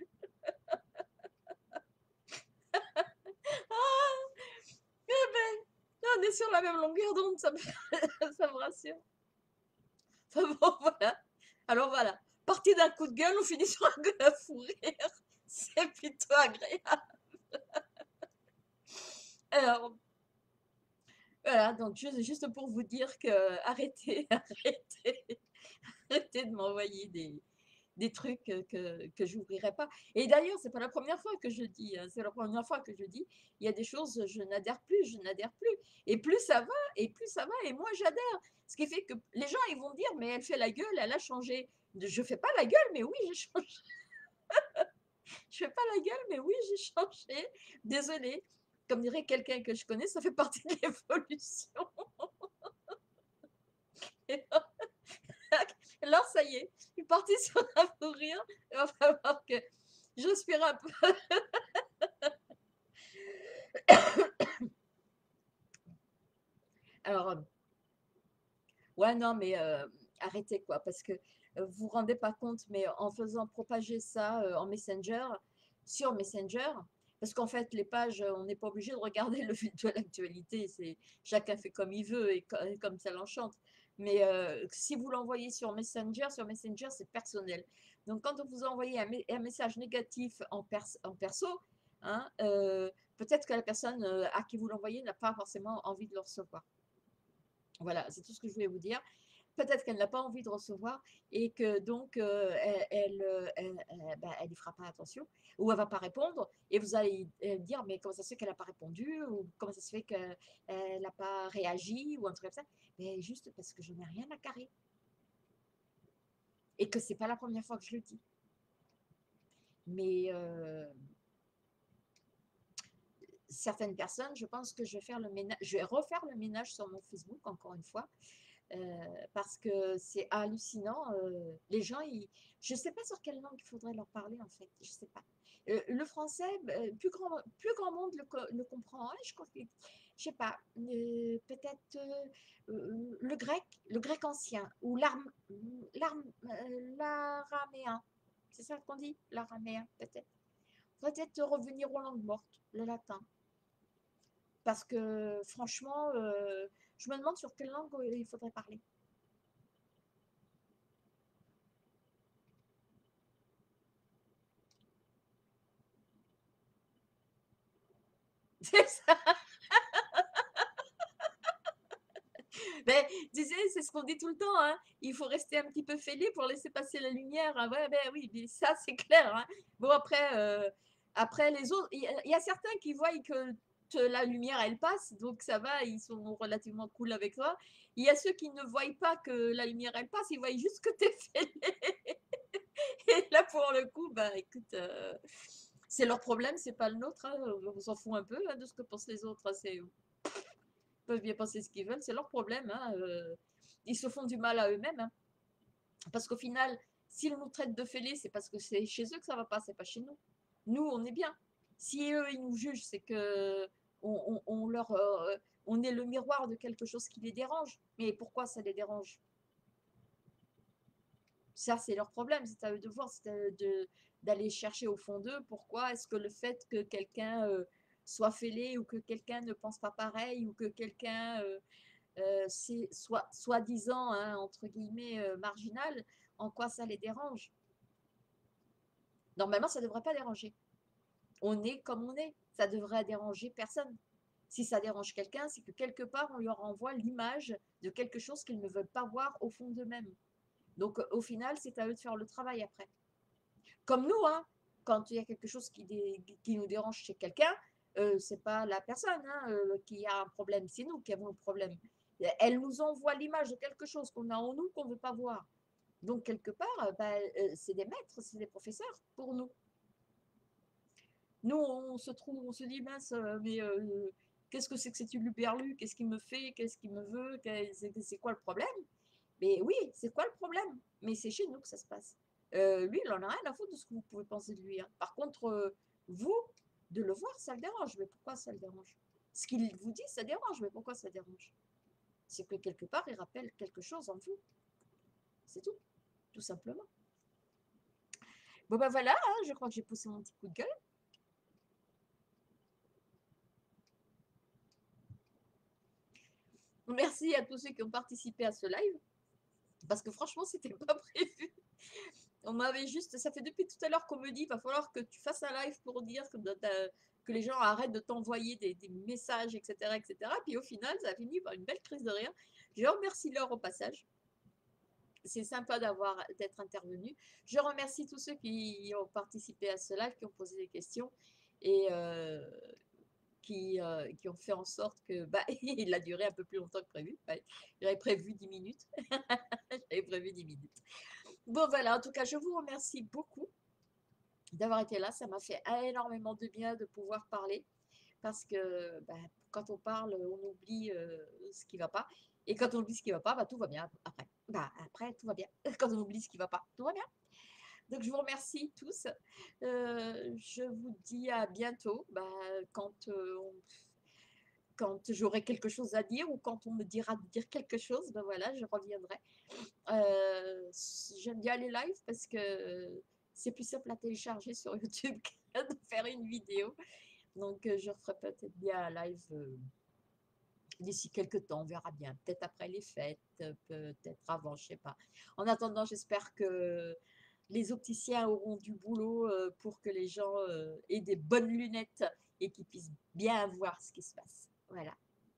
Ah, eh ben, on est sur la même longueur d'onde, ça me, ça me rassure. Enfin bon, voilà. Alors voilà. Partie d'un coup de gueule, on finit sur un gueule à fou rire. C'est plutôt agréable. Alors, voilà, donc juste, juste pour vous dire que arrêtez, arrêtez, arrêtez de m'envoyer des, des trucs que, que j'ouvrirai pas. Et d'ailleurs, c'est pas la première fois que je dis, hein, c'est la première fois que je dis, il y a des choses, je n'adhère plus, je n'adhère plus. Et plus ça va, et plus ça va, et moi j'adhère. Ce qui fait que les gens, ils vont dire, mais elle fait la gueule, elle a changé. Je fais pas la gueule, mais oui, j'ai changé. Je fais pas la gueule, mais oui, j'ai changé. Désolée. Comme dirait quelqu'un que je connais, ça fait partie de l'évolution. Alors, ça y est, je suis partie sur un fou rire. Il va falloir que j'inspire un peu. Alors, euh, ouais, non, mais euh, arrêtez quoi, parce que euh, vous vous rendez pas compte, mais en faisant propager ça euh, en Messenger, sur Messenger, Parce qu'en fait, les pages, on n'est pas obligé de regarder le fil de l'actualité. C'est chacun fait comme il veut et, co et comme ça l'enchante. Mais euh, si vous l'envoyez sur Messenger, sur Messenger, c'est personnel. Donc, quand vous envoyez un, un message négatif en, pers en perso, hein, euh, peut-être que la personne euh, à qui vous l'envoyez n'a pas forcément envie de le recevoir. Voilà, c'est tout ce que je voulais vous dire. Peut-être qu'elle n'a pas envie de recevoir et que donc euh, elle, elle, euh, elle, elle, ben, elle y fera pas attention ou elle va pas répondre et vous allez dire mais comment ça se fait qu'elle n'a pas répondu ou comment ça se fait qu'elle n'a pas réagi ou un truc comme ça. Mais juste parce que je n'ai rien à carrer et que c'est pas la première fois que je le dis. Mais euh, certaines personnes, je pense que je vais faire le ménage, je vais refaire le ménage sur mon Facebook encore une fois. Euh, parce que c'est hallucinant. Euh, les gens, ils, je ne sais pas sur quelle langue il faudrait leur parler en fait. Je sais pas. Euh, le français, euh, plus grand, plus grand monde le, le comprend. Hein, je crois que, je sais pas. Euh, Peut-être euh, euh, le grec, le grec ancien ou l'araméen. C'est ça qu'on dit, l'araméen peut-être. Peut-être revenir aux langues mortes, le latin. Parce que franchement, euh, je me demande sur quelle langue il faudrait parler. C'est ça. Ben, tu sais, c'est ce qu'on dit tout le temps, hein. Il faut rester un petit peu fêlé pour laisser passer la lumière. Ah ouais, ben oui, mais ça, c'est clair, hein. Bon, après, euh, après les autres, il y, y, a certains qui voient que te, la lumière, elle passe, donc ça va, ils sont relativement cool avec toi. Il y a ceux qui ne voient pas que la lumière, elle passe, ils voient juste que t'es fêlé. Et là, pour le coup, bah écoute, euh, c'est leur problème, c'est pas le nôtre. Hein. On s'en fout un peu hein, de ce que pensent les autres. Hein. C'est peuvent bien penser ce qu'ils veulent, c'est leur problème. Hein. Euh, ils se font du mal à eux-mêmes. Hein. Parce qu'au final, s'ils nous traitent de fêlés, c'est parce que c'est chez eux que ça va pas, c'est pas chez nous. Nous, on est bien. Si eux, ils nous jugent, c'est que on, on, on leur, euh, on est le miroir de quelque chose qui les dérange. Mais pourquoi ça les dérange? Ça, c'est leur problème. C'est à eux de voir, c'est à eux de, d'aller chercher au fond d'eux pourquoi est-ce que le fait que quelqu'un euh, soit fêlé ou que quelqu'un ne pense pas pareil ou que quelqu'un euh, euh, c'est soit, soi-disant, hein, entre guillemets, euh, marginal, en quoi ça les dérange? Normalement, ça ne devrait pas déranger. On est comme on est. Ça devrait déranger personne. Si ça dérange quelqu'un, c'est que quelque part, on leur envoie l'image de quelque chose qu'ils ne veulent pas voir au fond d'eux-mêmes. Donc, au final, c'est à eux de faire le travail après. Comme nous, hein, quand il y a quelque chose qui, dé, qui nous dérange chez quelqu'un, euh, c'est pas la personne hein, euh, qui a un problème, c'est nous qui avons le problème. Elle nous envoie l'image de quelque chose qu'on a en nous qu'on ne veut pas voir. Donc, quelque part, bah, euh, c'est des maîtres, c'est des professeurs pour nous. Nous, on se trouve, on se dit, mince, mais euh, qu'est-ce que c'est que cet uluberlu? Qu'est-ce qu'il me fait? Qu'est-ce qu'il me veut? C'est quoi le problème? Mais oui, c'est quoi le problème? Mais c'est chez nous que ça se passe. Euh, lui, il en a rien à foutre de ce que vous pouvez penser de lui. Hein. Par contre, euh, vous, de le voir, ça le dérange. Mais pourquoi ça le dérange? Ce qu'il vous dit, ça dérange. Mais pourquoi ça dérange? C'est que quelque part, il rappelle quelque chose en vous. C'est tout, tout simplement. Bon ben voilà, hein, je crois que j'ai poussé mon petit coup de gueule. Merci à tous ceux qui ont participé à ce live. Parce que franchement, c'était pas prévu. On m'avait juste, ça fait depuis tout à l'heure qu'on me dit, il va falloir que tu fasses un live pour dire que, que les gens arrêtent de t'envoyer des, des, messages, et cetera, et cetera. Puis au final, ça a fini par une belle crise de rire. Je remercie Laure au passage. C'est sympa d'avoir d'être intervenu. Je remercie tous ceux qui ont participé à ce live, qui ont posé des questions et euh, qui, euh, qui ont fait en sorte que bah, il a duré un peu plus longtemps que prévu. J'avais prévu dix minutes. J'avais prévu dix minutes. Bon, voilà, en tout cas, je vous remercie beaucoup d'avoir été là. Ça m'a fait énormément de bien de pouvoir parler parce que bah, quand on parle, on oublie euh, ce qui ne va pas. Et quand on oublie ce qui ne va pas, bah, tout va bien après. Bah, après, tout va bien. Quand on oublie ce qui ne va pas, tout va bien. Donc, je vous remercie tous. Euh, je vous dis à bientôt bah, quand, euh, on, quand j'aurai quelque chose à dire ou quand on me dira de dire quelque chose. Ben voilà, je reviendrai. Euh, J'aime bien les lives parce que c'est plus simple à télécharger sur YouTube que de faire une vidéo. Donc, euh, je referai peut-être bien un live euh, d'ici quelques temps, on verra bien. Peut-être après les fêtes, euh, peut-être avant, je sais pas. En attendant, j'espère que les opticiens auront du boulot euh, pour que les gens euh, aient des bonnes lunettes et qu'ils puissent bien voir ce qui se passe. Voilà.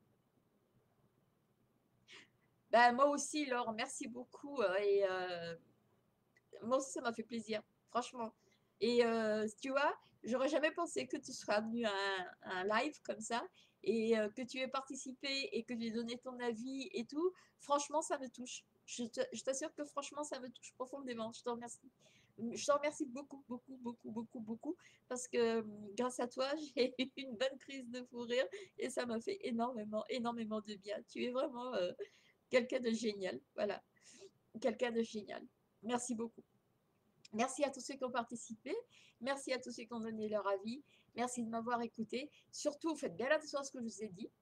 Ben, moi aussi, Laure, merci beaucoup. euh, et euh, moi aussi, ça m'a fait plaisir, franchement. Et euh, tu vois, j'aurais jamais pensé que tu seras venu à un, à un live comme ça et euh, que tu aies participé et que tu aies donné ton avis et tout. Franchement, ça me touche. Je te- je t'assure que franchement, ça me touche profondément. Je te remercie. Je te remercie beaucoup, beaucoup, beaucoup, beaucoup, beaucoup parce que hum, grâce à toi, j'ai eu une bonne crise de fou rire et ça m'a fait énormément, énormément de bien. Tu es vraiment euh, quelqu'un de génial. Voilà, quelqu'un de génial. Merci beaucoup. Merci à tous ceux qui ont participé. Merci à tous ceux qui ont donné leur avis. Merci de m'avoir écouté. Surtout, faites bien attention à ce que je vous ai dit.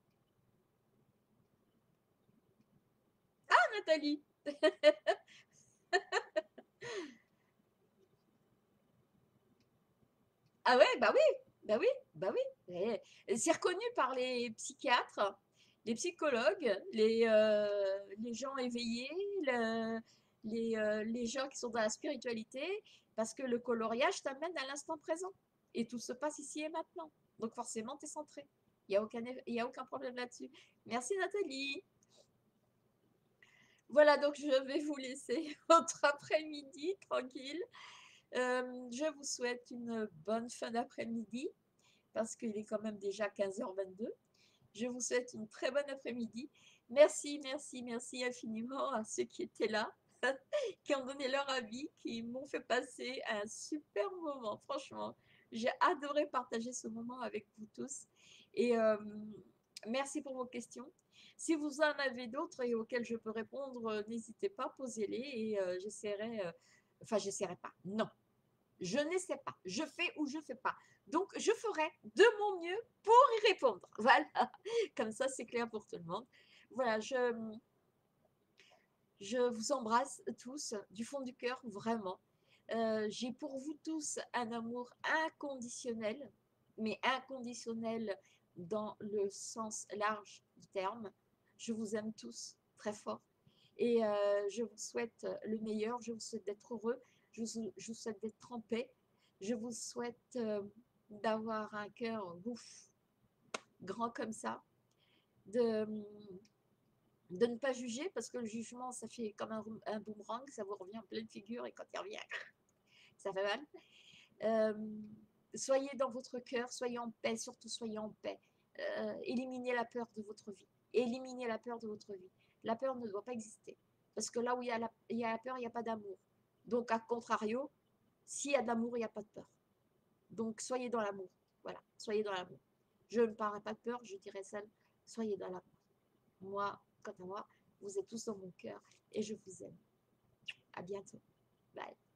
Ah, Nathalie. Ah ouais, bah oui, bah oui, bah oui. Et c'est reconnu par les psychiatres, les psychologues, les, euh, les gens éveillés, le- les, euh, les gens qui sont dans la spiritualité, parce que le coloriage t'amène à l'instant présent. Et tout se passe ici et maintenant. Donc forcément, tu es centré. Il n'y a aucun, il y a aucun problème là-dessus. Merci Nathalie. Voilà, donc je vais vous laisser votre après-midi tranquille. Euh, je vous souhaite une bonne fin d'après-midi parce qu'il est quand même déjà quinze heures vingt-deux. Je vous souhaite une très bonne après-midi. Merci, merci, merci infiniment à ceux qui étaient là, qui ont donné leur avis, qui m'ont fait passer un super moment. Franchement, j'ai adoré partager ce moment avec vous tous. Et euh, merci pour vos questions. Si vous en avez d'autres et auxquelles je peux répondre, euh, n'hésitez pas, posez-les et euh, j'essaierai. Euh, enfin, j'essaierai pas. Non, je ne sais pas. Je fais ou je ne fais pas. Donc, je ferai de mon mieux pour y répondre. Voilà. Comme ça, c'est clair pour tout le monde. Voilà, je, je vous embrasse tous du fond du cœur, vraiment. Euh, j'ai pour vous tous un amour inconditionnel, mais inconditionnel dans le sens large du terme. Je vous aime tous très fort et euh, je vous souhaite le meilleur, je vous souhaite d'être heureux, je vous, je vous souhaite d'être en paix, je vous souhaite euh, d'avoir un cœur ouf, grand comme ça, de, de ne pas juger parce que le jugement ça fait comme un, un boomerang, ça vous revient en pleine figure et quand il revient, ça fait mal. Euh, soyez dans votre cœur, soyez en paix, surtout soyez en paix. Euh, éliminez la peur de votre vie. Éliminez la peur de votre vie. La peur ne doit pas exister. Parce que là où il y a la, il y a la peur, il n'y a pas d'amour. Donc, à contrario, s'il y a d'amour, il n'y a pas de peur. Donc, soyez dans l'amour. Voilà, soyez dans l'amour. Je ne parlerai pas de peur, je dirais seul, soyez dans l'amour. Moi, quant à moi, vous êtes tous dans mon cœur et je vous aime. À bientôt. Bye.